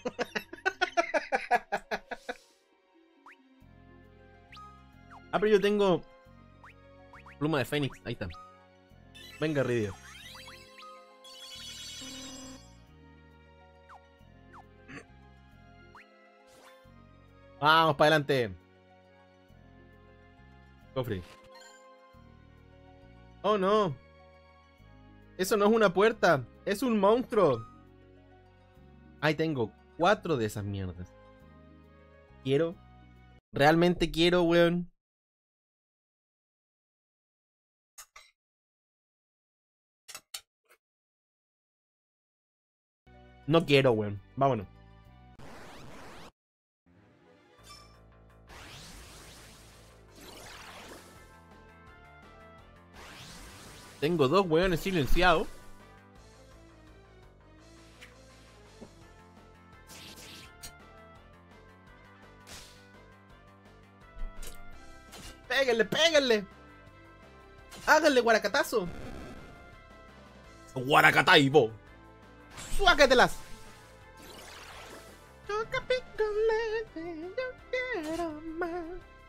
Ah, pero yo tengo pluma de Fénix, ahí está. Venga, Ridio. Vamos para adelante. Cofre. Oh no. Eso no es una puerta, es un monstruo. Ahí tengo 4 de esas mierdas. Quiero. Realmente quiero, weón. No quiero, weón. Vámonos. Tengo 2 weones silenciados. Péguenle, péguenle. Háganle guaracatazo. Guaracataibo. Suácatelas. Choca pico leche, yo quiero más.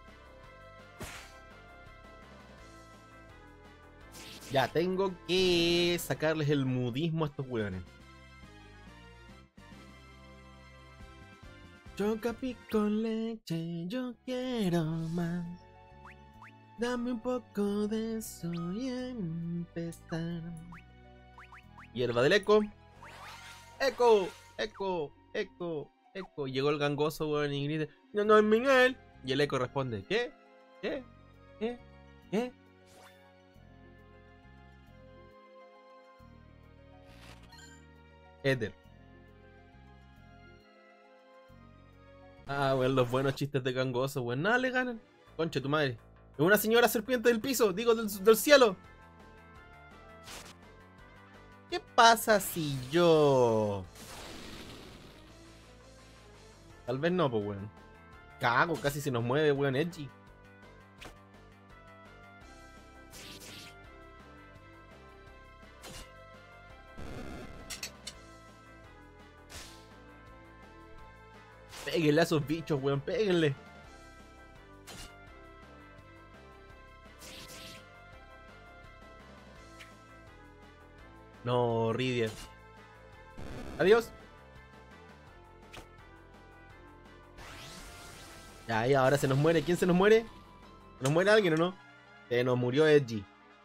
Ya, tengo que sacarles el mudismo a estos hueones. Choca pico leche, yo quiero más. Dame un poco de eso y empezar. Hierba del eco. Eco, eco, eco, eco. Llegó el gangoso, weón, y grita: no, no es Miguel. Y el eco responde: ¿qué? ¿Qué? ¿Qué? ¿Qué? Ether. Ah, weón, los buenos chistes de gangoso, weón. Nada le ganan. Concha tu madre. Es una señora serpiente del piso, digo del cielo. pasa si yo...? Tal vez no, pues, weón. Cago, casi se nos mueve, weón, Edgy. Péguenle a esos bichos, weón, péguenle. No, Ridier. Adiós. Ya, y ahora se nos muere. ¿Quién se nos muere? ¿Se nos muere alguien o no? Se nos murió Edgy.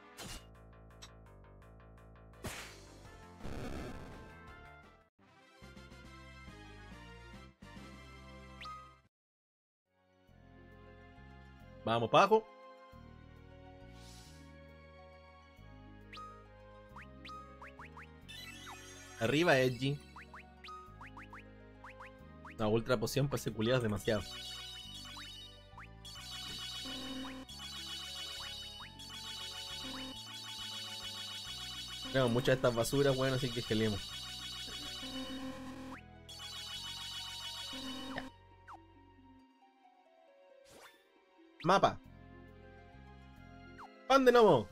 Vamos para abajo. Arriba Edgy. La ultra poción para ese culiado es demasiado. Tenemos muchas de estas basuras, bueno, así que gelemos. Ya. Mapa. Pan de gnomo.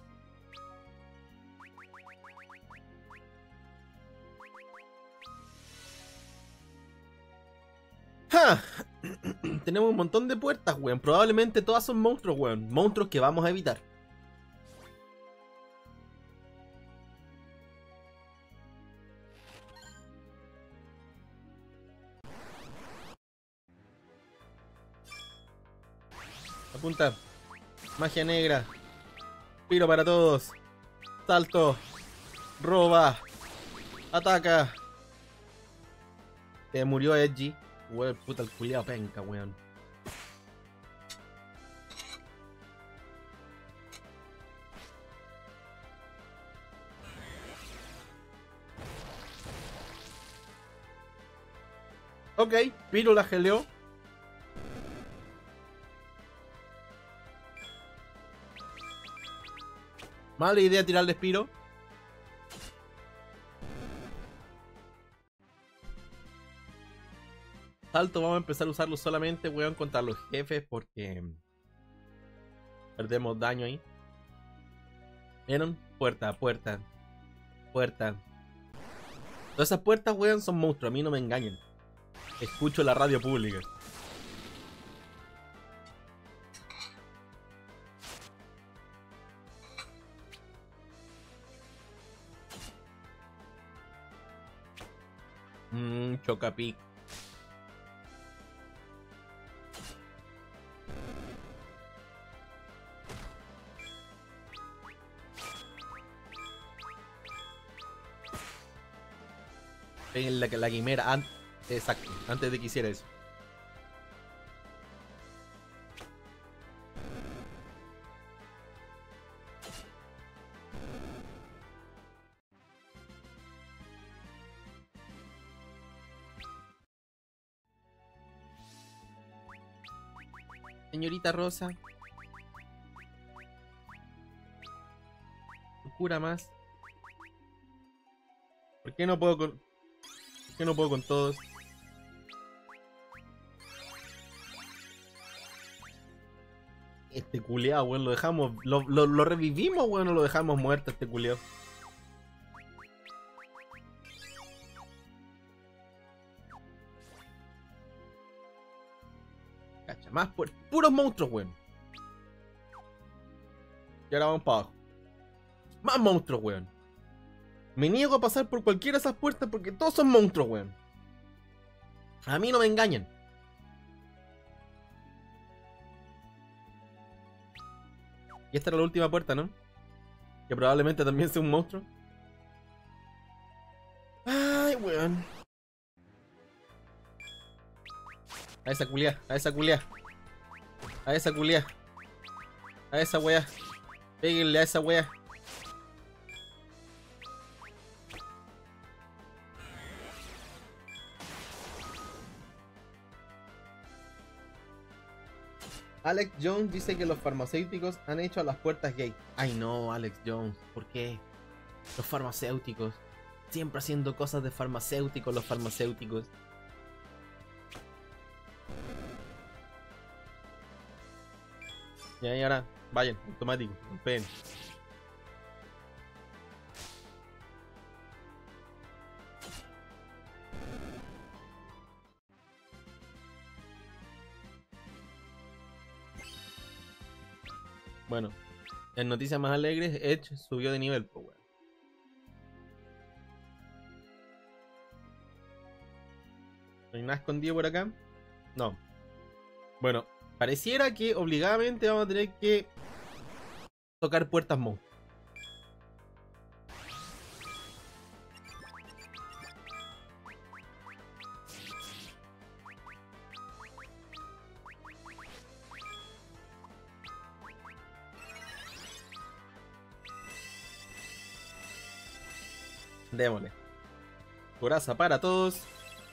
¡Ja! Tenemos un montón de puertas, weón. Probablemente todas son monstruos, weón. Monstruos que vamos a evitar. Apunta. Magia negra. Piro para todos. Salto. Roba. Ataca. Se murió Edgy. Weón, puta el culiao penca, weón. Ok, Piro la geleó. Mala idea tirarle Spiro. Salto, vamos a empezar a usarlo solamente, weón, contra los jefes porque perdemos daño ahí. ¿Vieron? Puerta, puerta, puerta. Todas esas puertas, weón, son monstruos. A mí no me engañen. Escucho la radio pública. Chocapic. En la quimera, exacto, antes de que hiciera eso. Señorita Rosa. Cura más. ¿Por qué no puedo con... ¿Por qué no puedo con todos? Este culiao, weón, lo dejamos... Lo revivimos, weón, o lo dejamos muerto este culiao. Cacha, más puros monstruos, weón. Y ahora vamos para abajo. Más monstruos, weón. Me niego a pasar por cualquiera de esas puertas porque todos son monstruos, weón. A mí no me engañan. Y esta era la última puerta, ¿no? Que probablemente también sea un monstruo. Ay, weón. A esa culia, a esa culia. A esa culia. A esa wea. Péguenle a esa wea. Alex Jones dice que los farmacéuticos han hecho a las puertas gay. Ay no, Alex Jones, ¿por qué? Los farmacéuticos. Siempre haciendo cosas de farmacéuticos, los farmacéuticos. Y ahora, vayan, automático, golpeen. Bueno, en noticias más alegres, Edge subió de nivel, pues bueno. ¿No hay nada escondido por acá? No. Bueno, pareciera que obligadamente vamos a tener que tocar puertas monstruos. Démosle. Coraza para todos.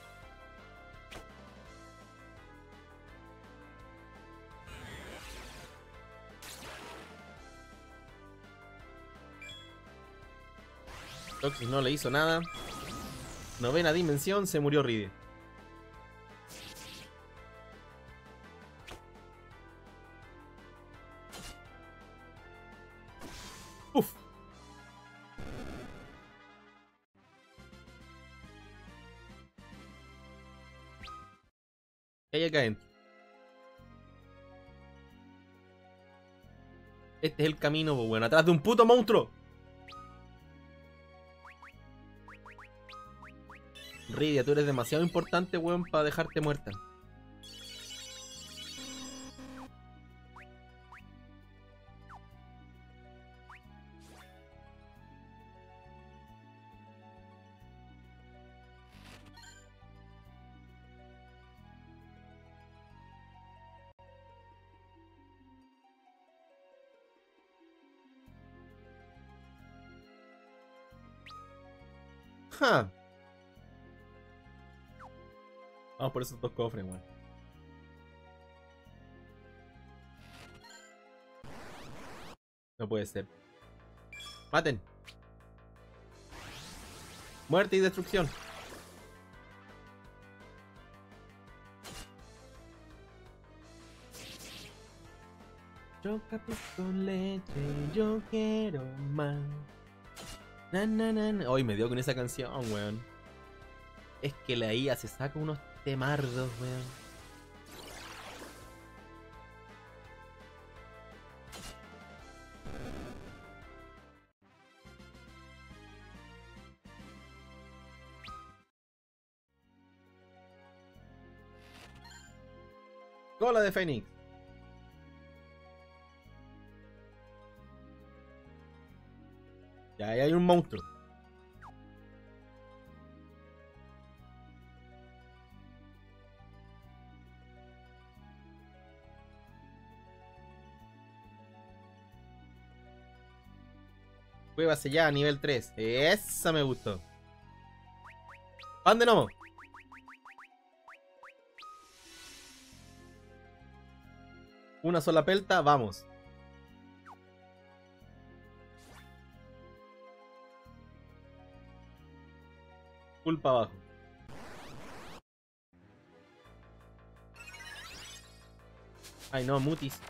Toxis no le hizo nada. Novena dimensión, se murió Ride. Uf. ¿Qué hay acá adentro? Este es el camino, pues bueno, atrás de un puto monstruo. Rydia, tú eres demasiado importante, weón, para dejarte muerta. Ja. Vamos por esos dos cofres, weón. No puede ser. Maten. Muerte y destrucción. Yo capé con leche, yo quiero más. Na, na, na, na. Hoy me dio con esa canción, weón. Es que la IA se saca unos temardos, weón. Cola de Fénix. Ya, ahí hay un monstruo. Cueva sellada nivel 3. Esa me gustó. ¡Pan de gnomo! Una sola pelta, vamos. Culpa abajo. Ay no, mutis.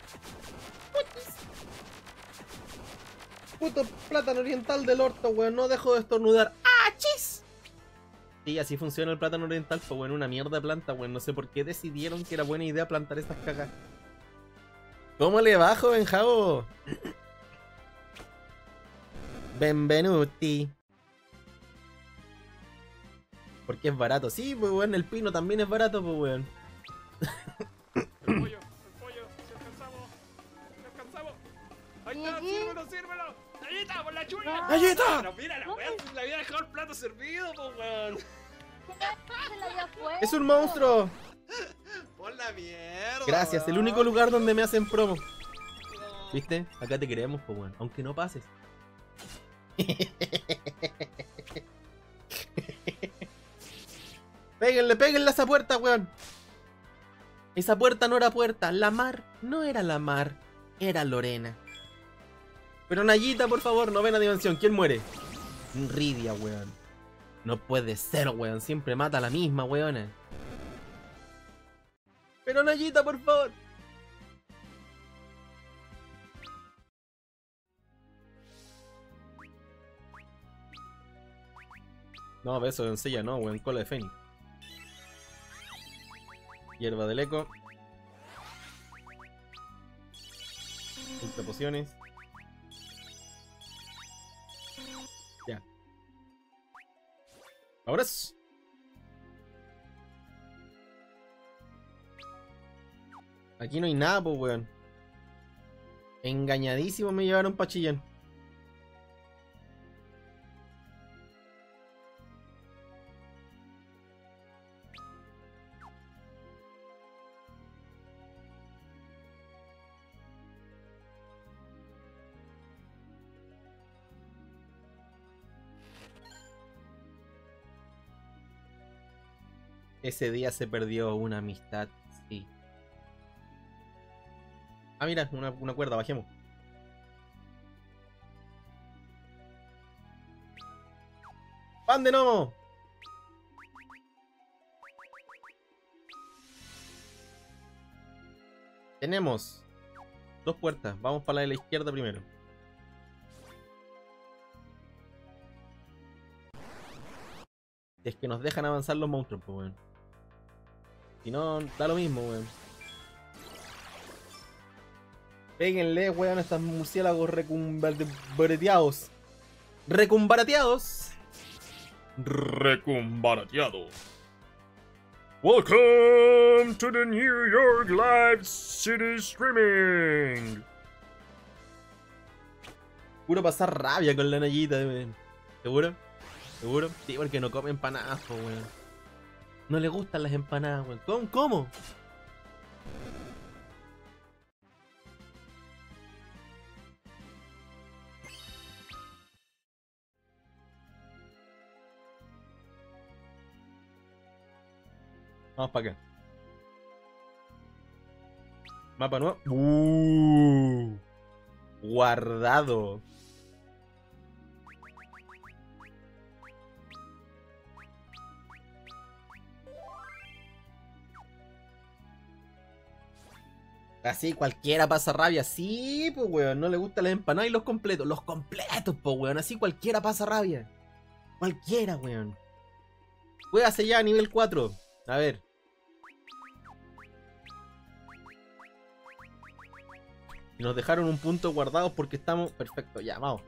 Puto plátano oriental del orto, weón. No dejo de estornudar. ¡Ah, chis! Sí, así funciona el plátano oriental, pues bueno, una mierda de planta, weón. No sé por qué decidieron que era buena idea plantar estas cagas. ¿Cómo le va, joven Javo? Benvenuti. Porque es barato. Sí, pues weón, el pino también es barato, pues weón. El pollo, si alcanzamos. Ahí está, sírvelo. ¡Galleta, por la chuña! ¡Galleta! Pero mira, la weá, le había dejado el plato servido, pues weón. ¡Es un monstruo! Por la mierda. Gracias, el único lugar donde me hacen promo. ¿Viste? Acá te queremos, pues weón. Aunque no pases. Péguenle a esa puerta, weón. Esa puerta no era puerta. La mar no era la mar. Era Lorena. Pero Nayita, por favor, novena dimensión. ¿Quién muere? Rydia, weón. No puede ser, weón. Siempre mata a la misma, weona. Pero Nayita, por favor. No, beso de encilla, no, weón. Cola de fénix. Hierba del eco. Ultra pociones. Ya. Ahora es. Aquí no hay nada, pues, weón. Engañadísimo me llevaron pa' Chillán. Ese día se perdió una amistad, sí. Ah, mira, una cuerda, bajemos. ¡Pan de gnomo! Tenemos 2 puertas. Vamos para la de la izquierda primero. Es que nos dejan avanzar los monstruos, pues, weón. Si no, da lo mismo, weón. Péguenle, weón, a estos murciélagos recumbarateados. ¡Recumbarateados! Recumbarateado. Welcome to the New York Live City Streaming. Puro pasar rabia con la Nayita, weón. ¿Seguro? ¿Seguro? Sí, porque no come empanadas, po, weón. No le gustan las empanadas, weón. ¿Cómo? Vamos para acá. Mapa nuevo. Guardado. Así cualquiera pasa rabia. Sí, pues weón. No le gustan las empanadas y los completos. Los completos, pues weón. Así cualquiera pasa rabia. Cualquiera, weón. Juégase ya a nivel 4. A ver. Y nos dejaron un punto guardado porque estamos... Perfecto, ya, vamos.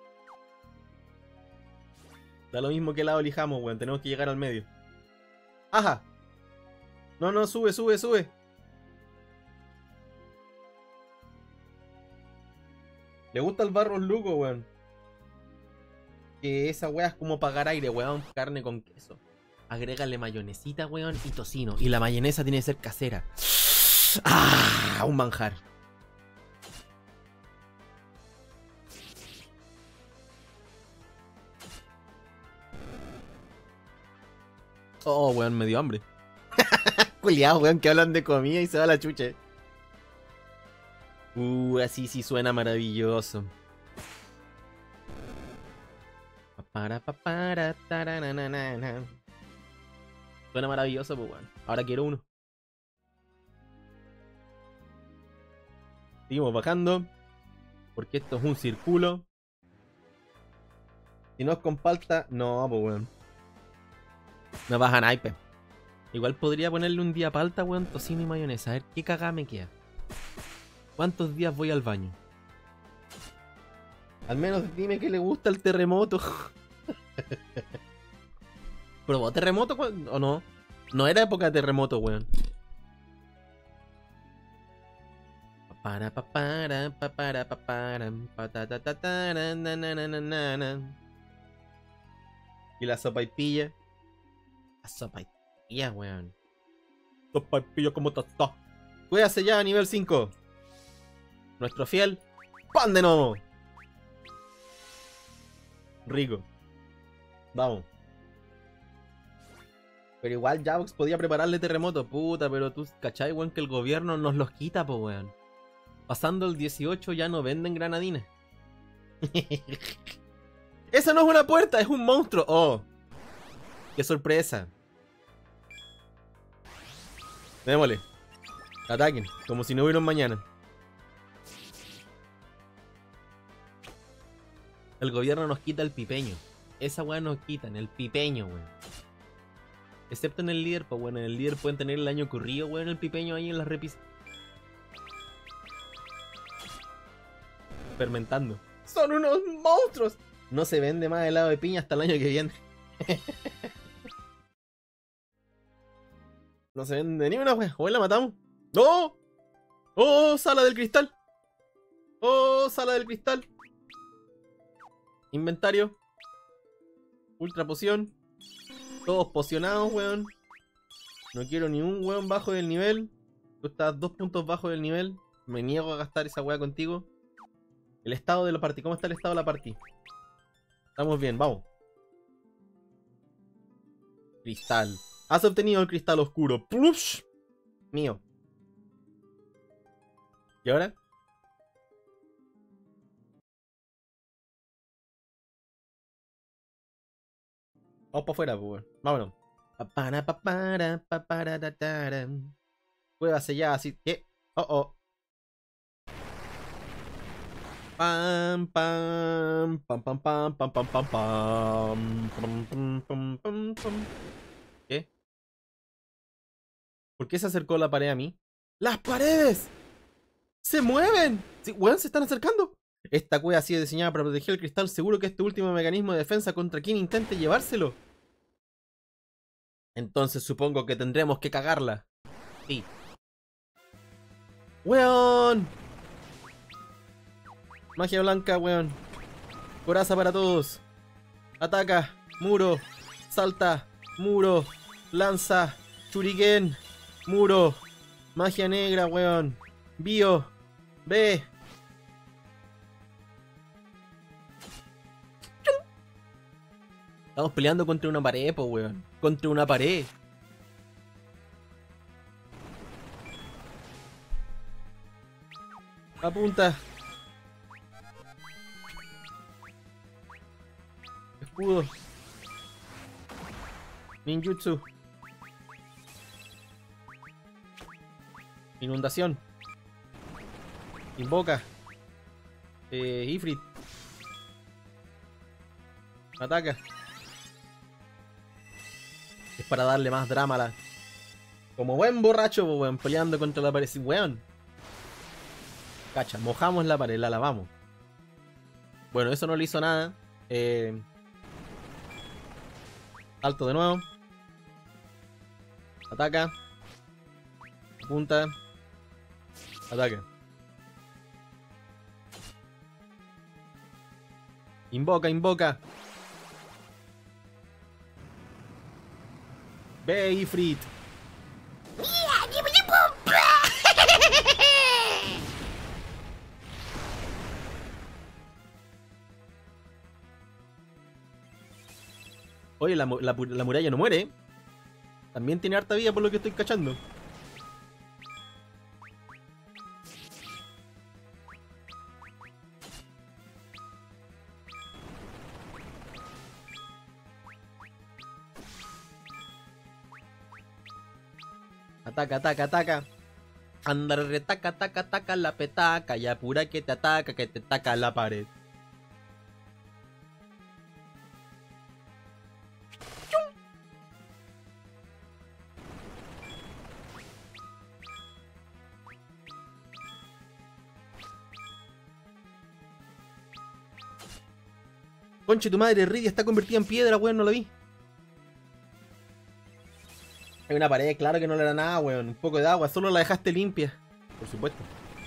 Da lo mismo que lado elijamos, weón. Tenemos que llegar al medio. ¡Ajá! No, no, sube, sube, sube. Le gusta el barro luco, weón. Que esa weá es como pagar aire, weón. Carne con queso. Agrégale mayonesita, weón, y tocino. Y la mayonesa tiene que ser casera. ¡Ah! Un manjar. Oh, weón, me dio hambre. Culiao, weón, que hablan de comida y se va la chucha. Así sí suena maravilloso. Suena maravilloso, pues weón. Ahora quiero uno. Seguimos bajando. Porque esto es un círculo. Si no es con palta, no, pues weón. No baja naipe. Igual podría ponerle un día palta, weón, tocino y mayonesa. A ver qué cagada me queda. ¿Cuántos días voy al baño? Al menos dime que le gusta el terremoto. ¿Probó terremoto, weón? ¿O no? No era época de terremoto, weón. Y la sopaipilla. La sopaipilla, weón. Sopaipilla como está. Cuídase ya a nivel 5. Nuestro fiel pan de gnomo. Rico. Vamos. Pero igual Javox podía prepararle terremoto. Puta, pero tú cachai, weón, que el gobierno nos los quita, po, weón. Pasando el 18 ya no venden granadinas. Eso no es una puerta, es un monstruo. Oh. ¡Qué sorpresa! Démosle. Ataquen, como si no hubiera un mañana. El gobierno nos quita el pipeño. Esa weá nos quitan, el pipeño, weón. Excepto en el líder, pues bueno, en el líder pueden tener el año corrido, weón, el pipeño ahí en las repisas. Fermentando. ¡Son unos monstruos! No se vende más helado de piña hasta el año que viene. No se vende ni una wea. Hoy la matamos. ¡Oh! ¡Oh! Sala del cristal. ¡Oh! Sala del cristal. Inventario. Ultra poción. Todos pocionados, weón. No quiero ni un weón bajo del nivel. Tú estás 2 puntos bajo del nivel. Me niego a gastar esa weá contigo. El estado de la party. ¿Cómo está el estado de la party? Estamos bien, vamos. Cristal. Has obtenido el cristal oscuro. ¡Plush! Mío. ¿Y ahora? Vamos para afuera, pues. Vámonos. Cueva sellada así. ¿Qué? Oh, oh. Pam, pam, pam, pam, pam, pam, pam, pam, pam, pam, pam, pam, pam, pam. ¿Qué? ¿Por qué se acercó la pared a mí? ¡Las paredes! ¡Se mueven! Sí, weón, se están acercando. Esta cueva ha sido diseñada para proteger el cristal. Seguro que este último mecanismo de defensa contra quien intente llevárselo. Entonces supongo que tendremos que cagarla. Sí. ¡Weón! Magia blanca, weón. Coraza para todos. Ataca. Muro. Salta. Muro. Lanza. Shuriken. Muro. Magia negra, weón. Bio. B. Estamos peleando contra una pared, po, weón. Contra una pared. Apunta. Escudo. Ninjutsu. Inundación. Invoca. Ifrit. Ataca. Es para darle más drama a la... Como buen borracho, weón, peleando contra la pared. Sí, weón. Cacha, mojamos la pared, la lavamos. Bueno, eso no le hizo nada. Alto de nuevo. Ataca. Apunta. Ataca. Invoca, invoca. Ve, Ifrit. Oye, la muralla no muere. También tiene harta vida por lo que estoy cachando. Ataca, ataca, ataca. Anda, retaca, taca, taca la petaca. Y apura que te ataca, que te taca la pared. Conche tu madre, Rydia está convertida en piedra, weón, no lo vi. Hay una pared, claro que no le era nada, weón. Un poco de agua, solo la dejaste limpia. Por supuesto.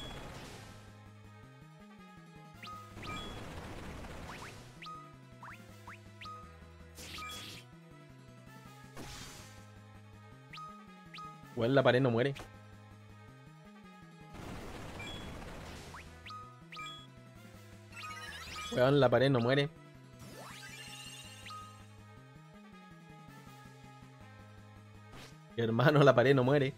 Weón, la pared no muere. Weón, la pared no muere. Hermano, la pared no muere.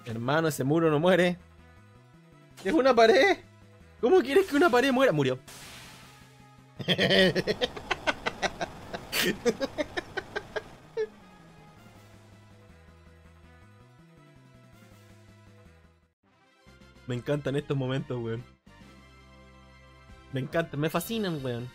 Hermano, ese muro no muere. ¡Es una pared! ¿Cómo quieres que una pared muera? Murió. Me encantan estos momentos, weón. Me encantan, me fascinan, weón.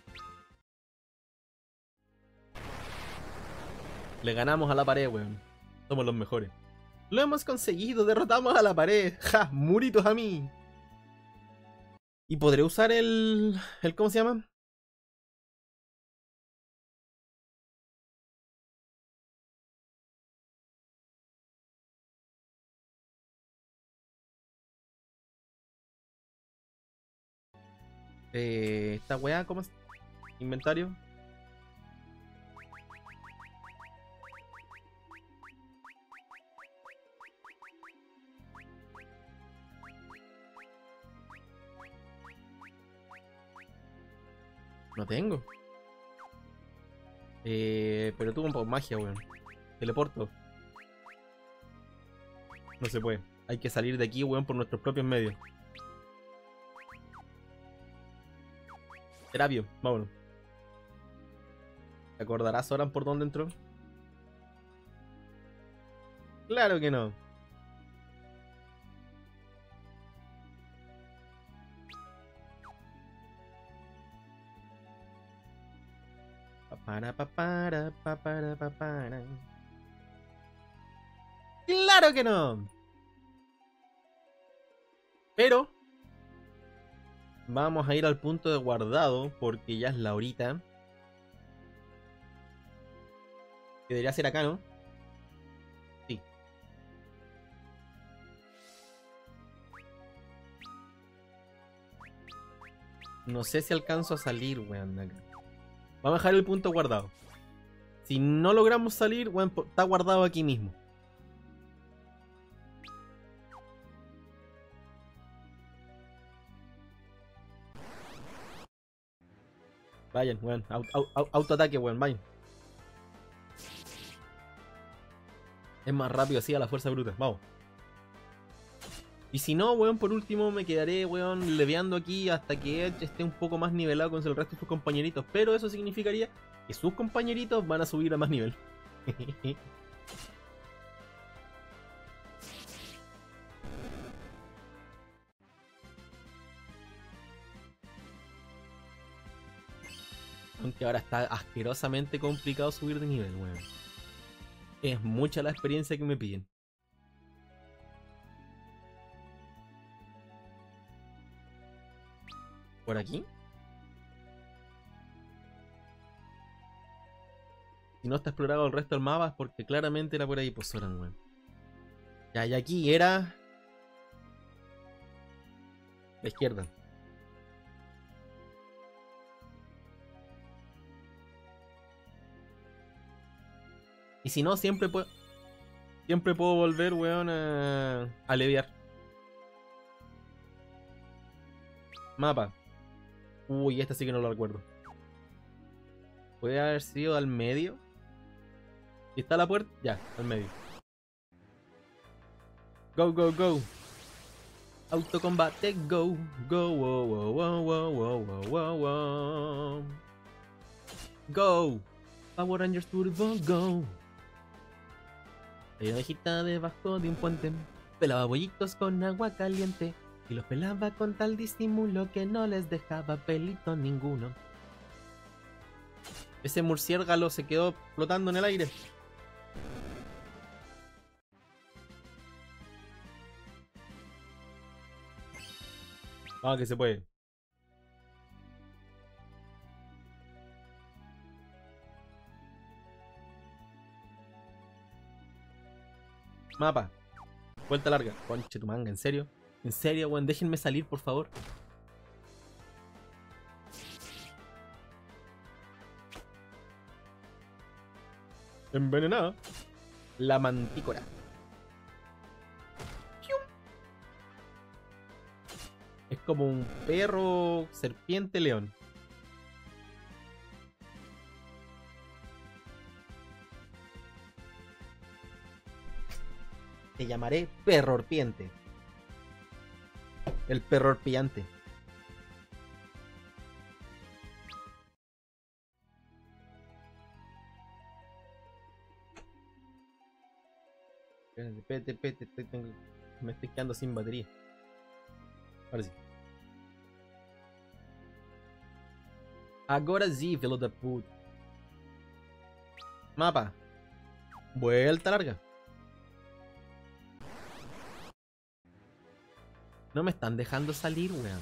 Le ganamos a la pared, weón. Somos los mejores. Lo hemos conseguido, derrotamos a la pared. ¡Ja! ¡Muritos a mí! ¿Y podré usar el ¿cómo se llama? Esta weá, ¿cómo es? Inventario. No tengo. Pero tuvo un poco de magia, weón. Teleporto. No se puede. Hay que salir de aquí, weón, por nuestros propios medios. Terapio, vámonos. ¿Te acordarás, Soran, por dónde entró? Claro que no. Papara. ¡Claro que no! Pero vamos a ir al punto de guardado porque ya es la horita. Que debería ser acá, ¿no? Sí. No sé si alcanzo a salir, weón, de acá. Vamos a dejar el punto guardado. Si no logramos salir, weón, está guardado aquí mismo. Vayan, weón. Autoataque, weón, vayan. Es más rápido así a la fuerza bruta. Vamos. Y si no, weón, por último me quedaré, weón, leveando aquí hasta que Edge esté un poco más nivelado con el resto de sus compañeritos. Pero eso significaría que sus compañeritos van a subir a más nivel. Aunque ahora está asquerosamente complicado subir de nivel, weón. Es mucha la experiencia que me piden. ¿Por aquí? Si no está explorado el resto del mapa es porque claramente era por ahí, pues Soran, weón. Ya, y aquí era... la izquierda. Y si no, siempre puedo volver, weón, a aliviar. Mapa. Uy, esta sí que no lo recuerdo. Puede haber sido al medio. ¿Y está la puerta? Ya, al medio. Go, go, go. Autocombate, go. Go, wow, wow, wow, wow, wow, wow, wow, wow. Go. Power Rangers Turbo, go. Hay una ovejita debajo de un puente. Pelaba bollitos con agua caliente. Y los pelaba con tal disimulo que no les dejaba pelito ninguno. Ese murciélago se quedó flotando en el aire. Ah, que se puede. Mapa. Vuelta larga. Conche tu manga, ¿en serio? ¿En serio, weón? Déjenme salir, por favor. Envenenada. La mantícora. Es como un perro, serpiente, león. Te llamaré Perrorpiente. El Perrorpiante. Espérate, me estoy quedando sin batería. Ahora sí. Agora sí, filo da puta. Mapa. Vuelta larga. No me están dejando salir, weón.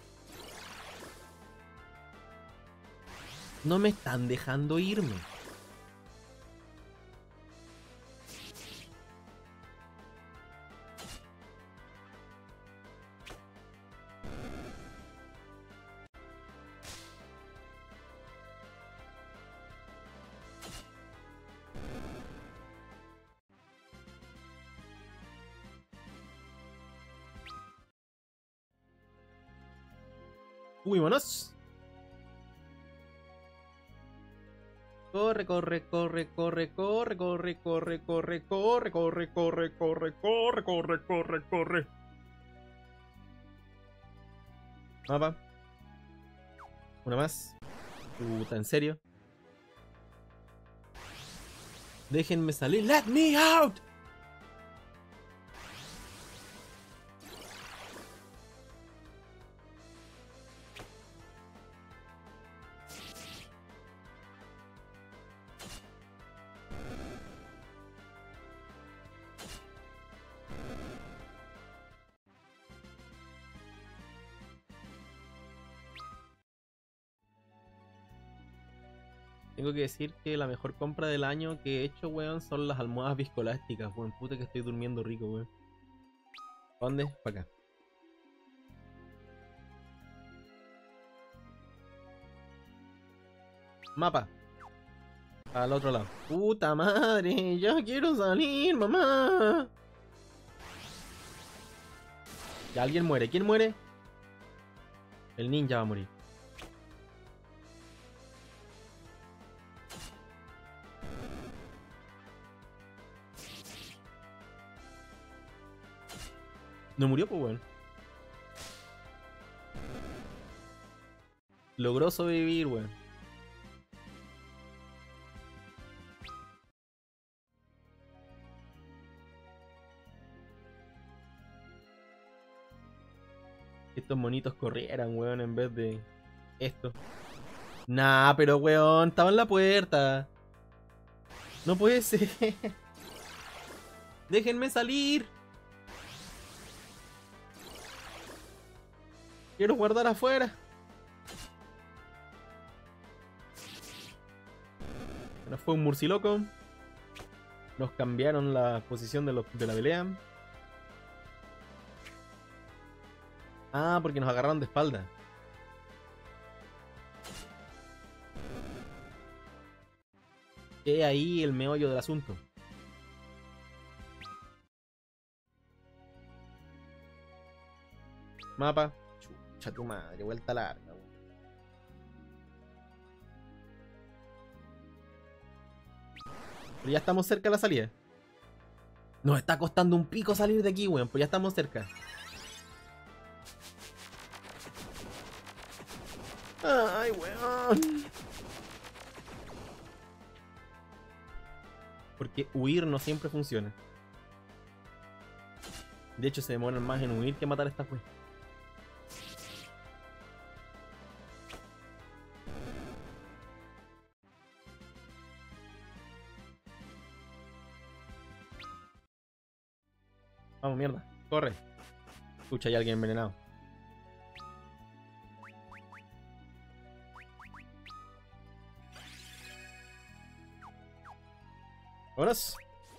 No me están dejando irme. Uy, vámonos. Corre, corre, corre, corre, corre, corre, corre, corre, corre, corre, corre, corre, corre, corre, corre, corre. Mapa. Una más. Puta, ¿en serio? Déjenme salir. Let me out. Tengo que decir que la mejor compra del año que he hecho, weón, son las almohadas viscolásticas, weón. Puta que estoy durmiendo rico, weón. ¿Dónde? Para acá. Mapa. Al otro lado. Puta madre, ya quiero salir, mamá. Ya alguien muere. ¿Quién muere? El ninja va a morir. No murió, pues, weón. Logró sobrevivir, weón. Estos monitos corrieran, weón, en vez de esto. Nah, pero weón, estaba en la puerta. No puede ser. Déjenme salir. Quiero guardar afuera. Nos fue un murciloco. Nos cambiaron la posición de la pelea. Ah, porque nos agarraron de espalda. He ahí el meollo del asunto. Mapa. Chucha tu madre, vuelta larga. Pero ya estamos cerca de la salida. Nos está costando un pico salir de aquí, weón. Pues ya estamos cerca. Ay, weón. Porque huir no siempre funciona. De hecho, se demoran más en huir que matar a esta weón. Vamos, mierda. Corre. Escucha, hay alguien envenenado. ¡Vámonos!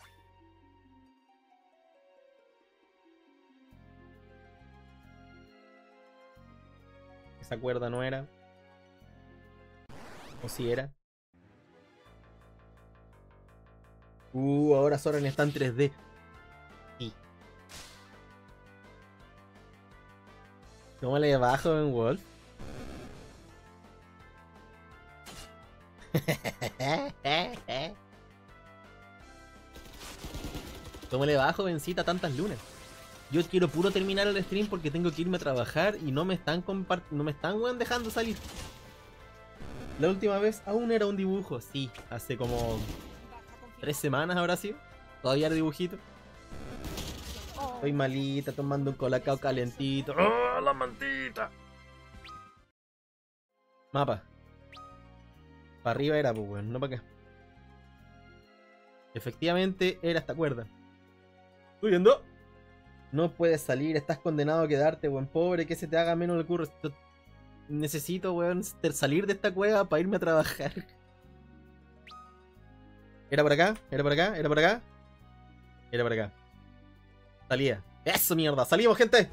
Esa cuerda no era. O si era. Ahora Soren está en 3D. Sí. ¿Cómo le bajo en Wolf? ¿Cómo le bajo, Bencita, tantas lunas? Yo quiero puro terminar el stream porque tengo que irme a trabajar y no me están weón, dejando salir. La última vez aún era un dibujo, sí, hace como 3 semanas habrá sido. Todavía era dibujito. Estoy malita, tomando un colacao calentito. ¡Oh, la mantita! Mapa. Para arriba era, pues, weón, no para acá. Efectivamente era esta cuerda. ¿Estoy viendo? No puedes salir, estás condenado a quedarte, buen pobre, que se te haga menos el curro. Necesito, weón, salir de esta cueva para irme a trabajar. ¿Era por acá? ¿Era por acá? ¿Era por acá? Era por acá. Salía. ¡Eso, mierda! ¡Salimos, gente!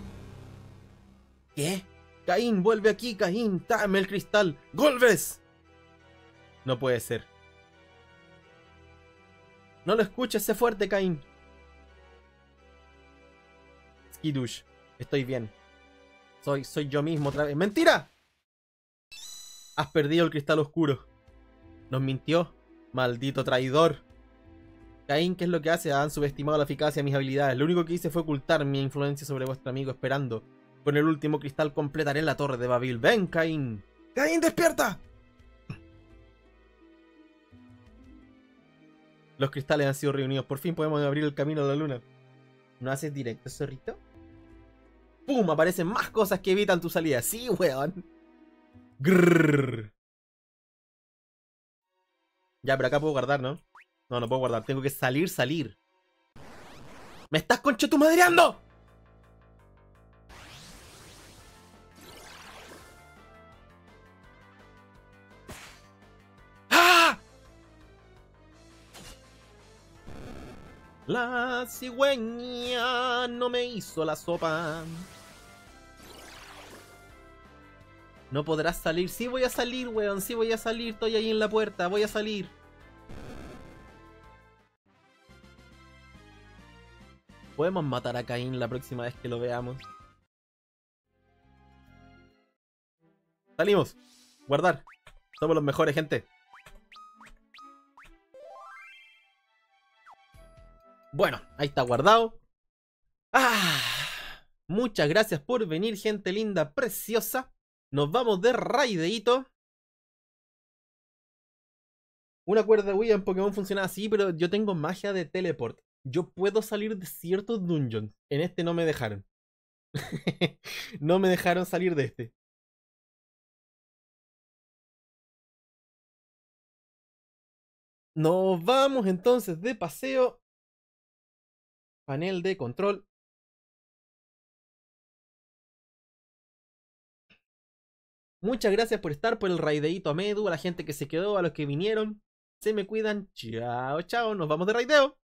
¿Qué? Caín, vuelve aquí, Caín. Dame el cristal. ¡Golbes! No puede ser. No lo escuches, sé fuerte, Caín. Skidush, estoy bien. Soy yo mismo otra vez. ¡Mentira! Has perdido el cristal oscuro. Nos mintió. Maldito traidor. Caín, ¿qué es lo que hace? Han subestimado la eficacia de mis habilidades. Lo único que hice fue ocultar mi influencia sobre vuestro amigo esperando. Con el último cristal completaré la torre de Babil. ¡Ven, Caín! ¡Caín, despierta! Los cristales han sido reunidos. Por fin podemos abrir el camino a la luna. ¿No haces directo, zorrito? ¡Pum! Aparecen más cosas que evitan tu salida. ¡Sí, weón! Grrr. Ya, pero acá puedo guardar, ¿no? No, no puedo guardar. Tengo que salir. ¡Me estás conchetumadreando! ¡Ah! La cigüeña no me hizo la sopa. No podrás salir. Sí voy a salir, weón. Sí voy a salir. Estoy ahí en la puerta. Voy a salir. Podemos matar a Caín la próxima vez que lo veamos. Salimos. Guardar. Somos los mejores, gente. Bueno, ahí está guardado. ¡Ah! Muchas gracias por venir, gente linda, preciosa. Nos vamos de raideíto. Una cuerda Wii en Pokémon funciona así, pero yo tengo magia de teleport. Yo puedo salir de ciertos dungeons. En este no me dejaron. No me dejaron salir de este. Nos vamos entonces de paseo. Panel de control. Muchas gracias por estar, por el raideíto a Medu, a la gente que se quedó, a los que vinieron. Se me cuidan. Chao, chao. Nos vamos de raideo.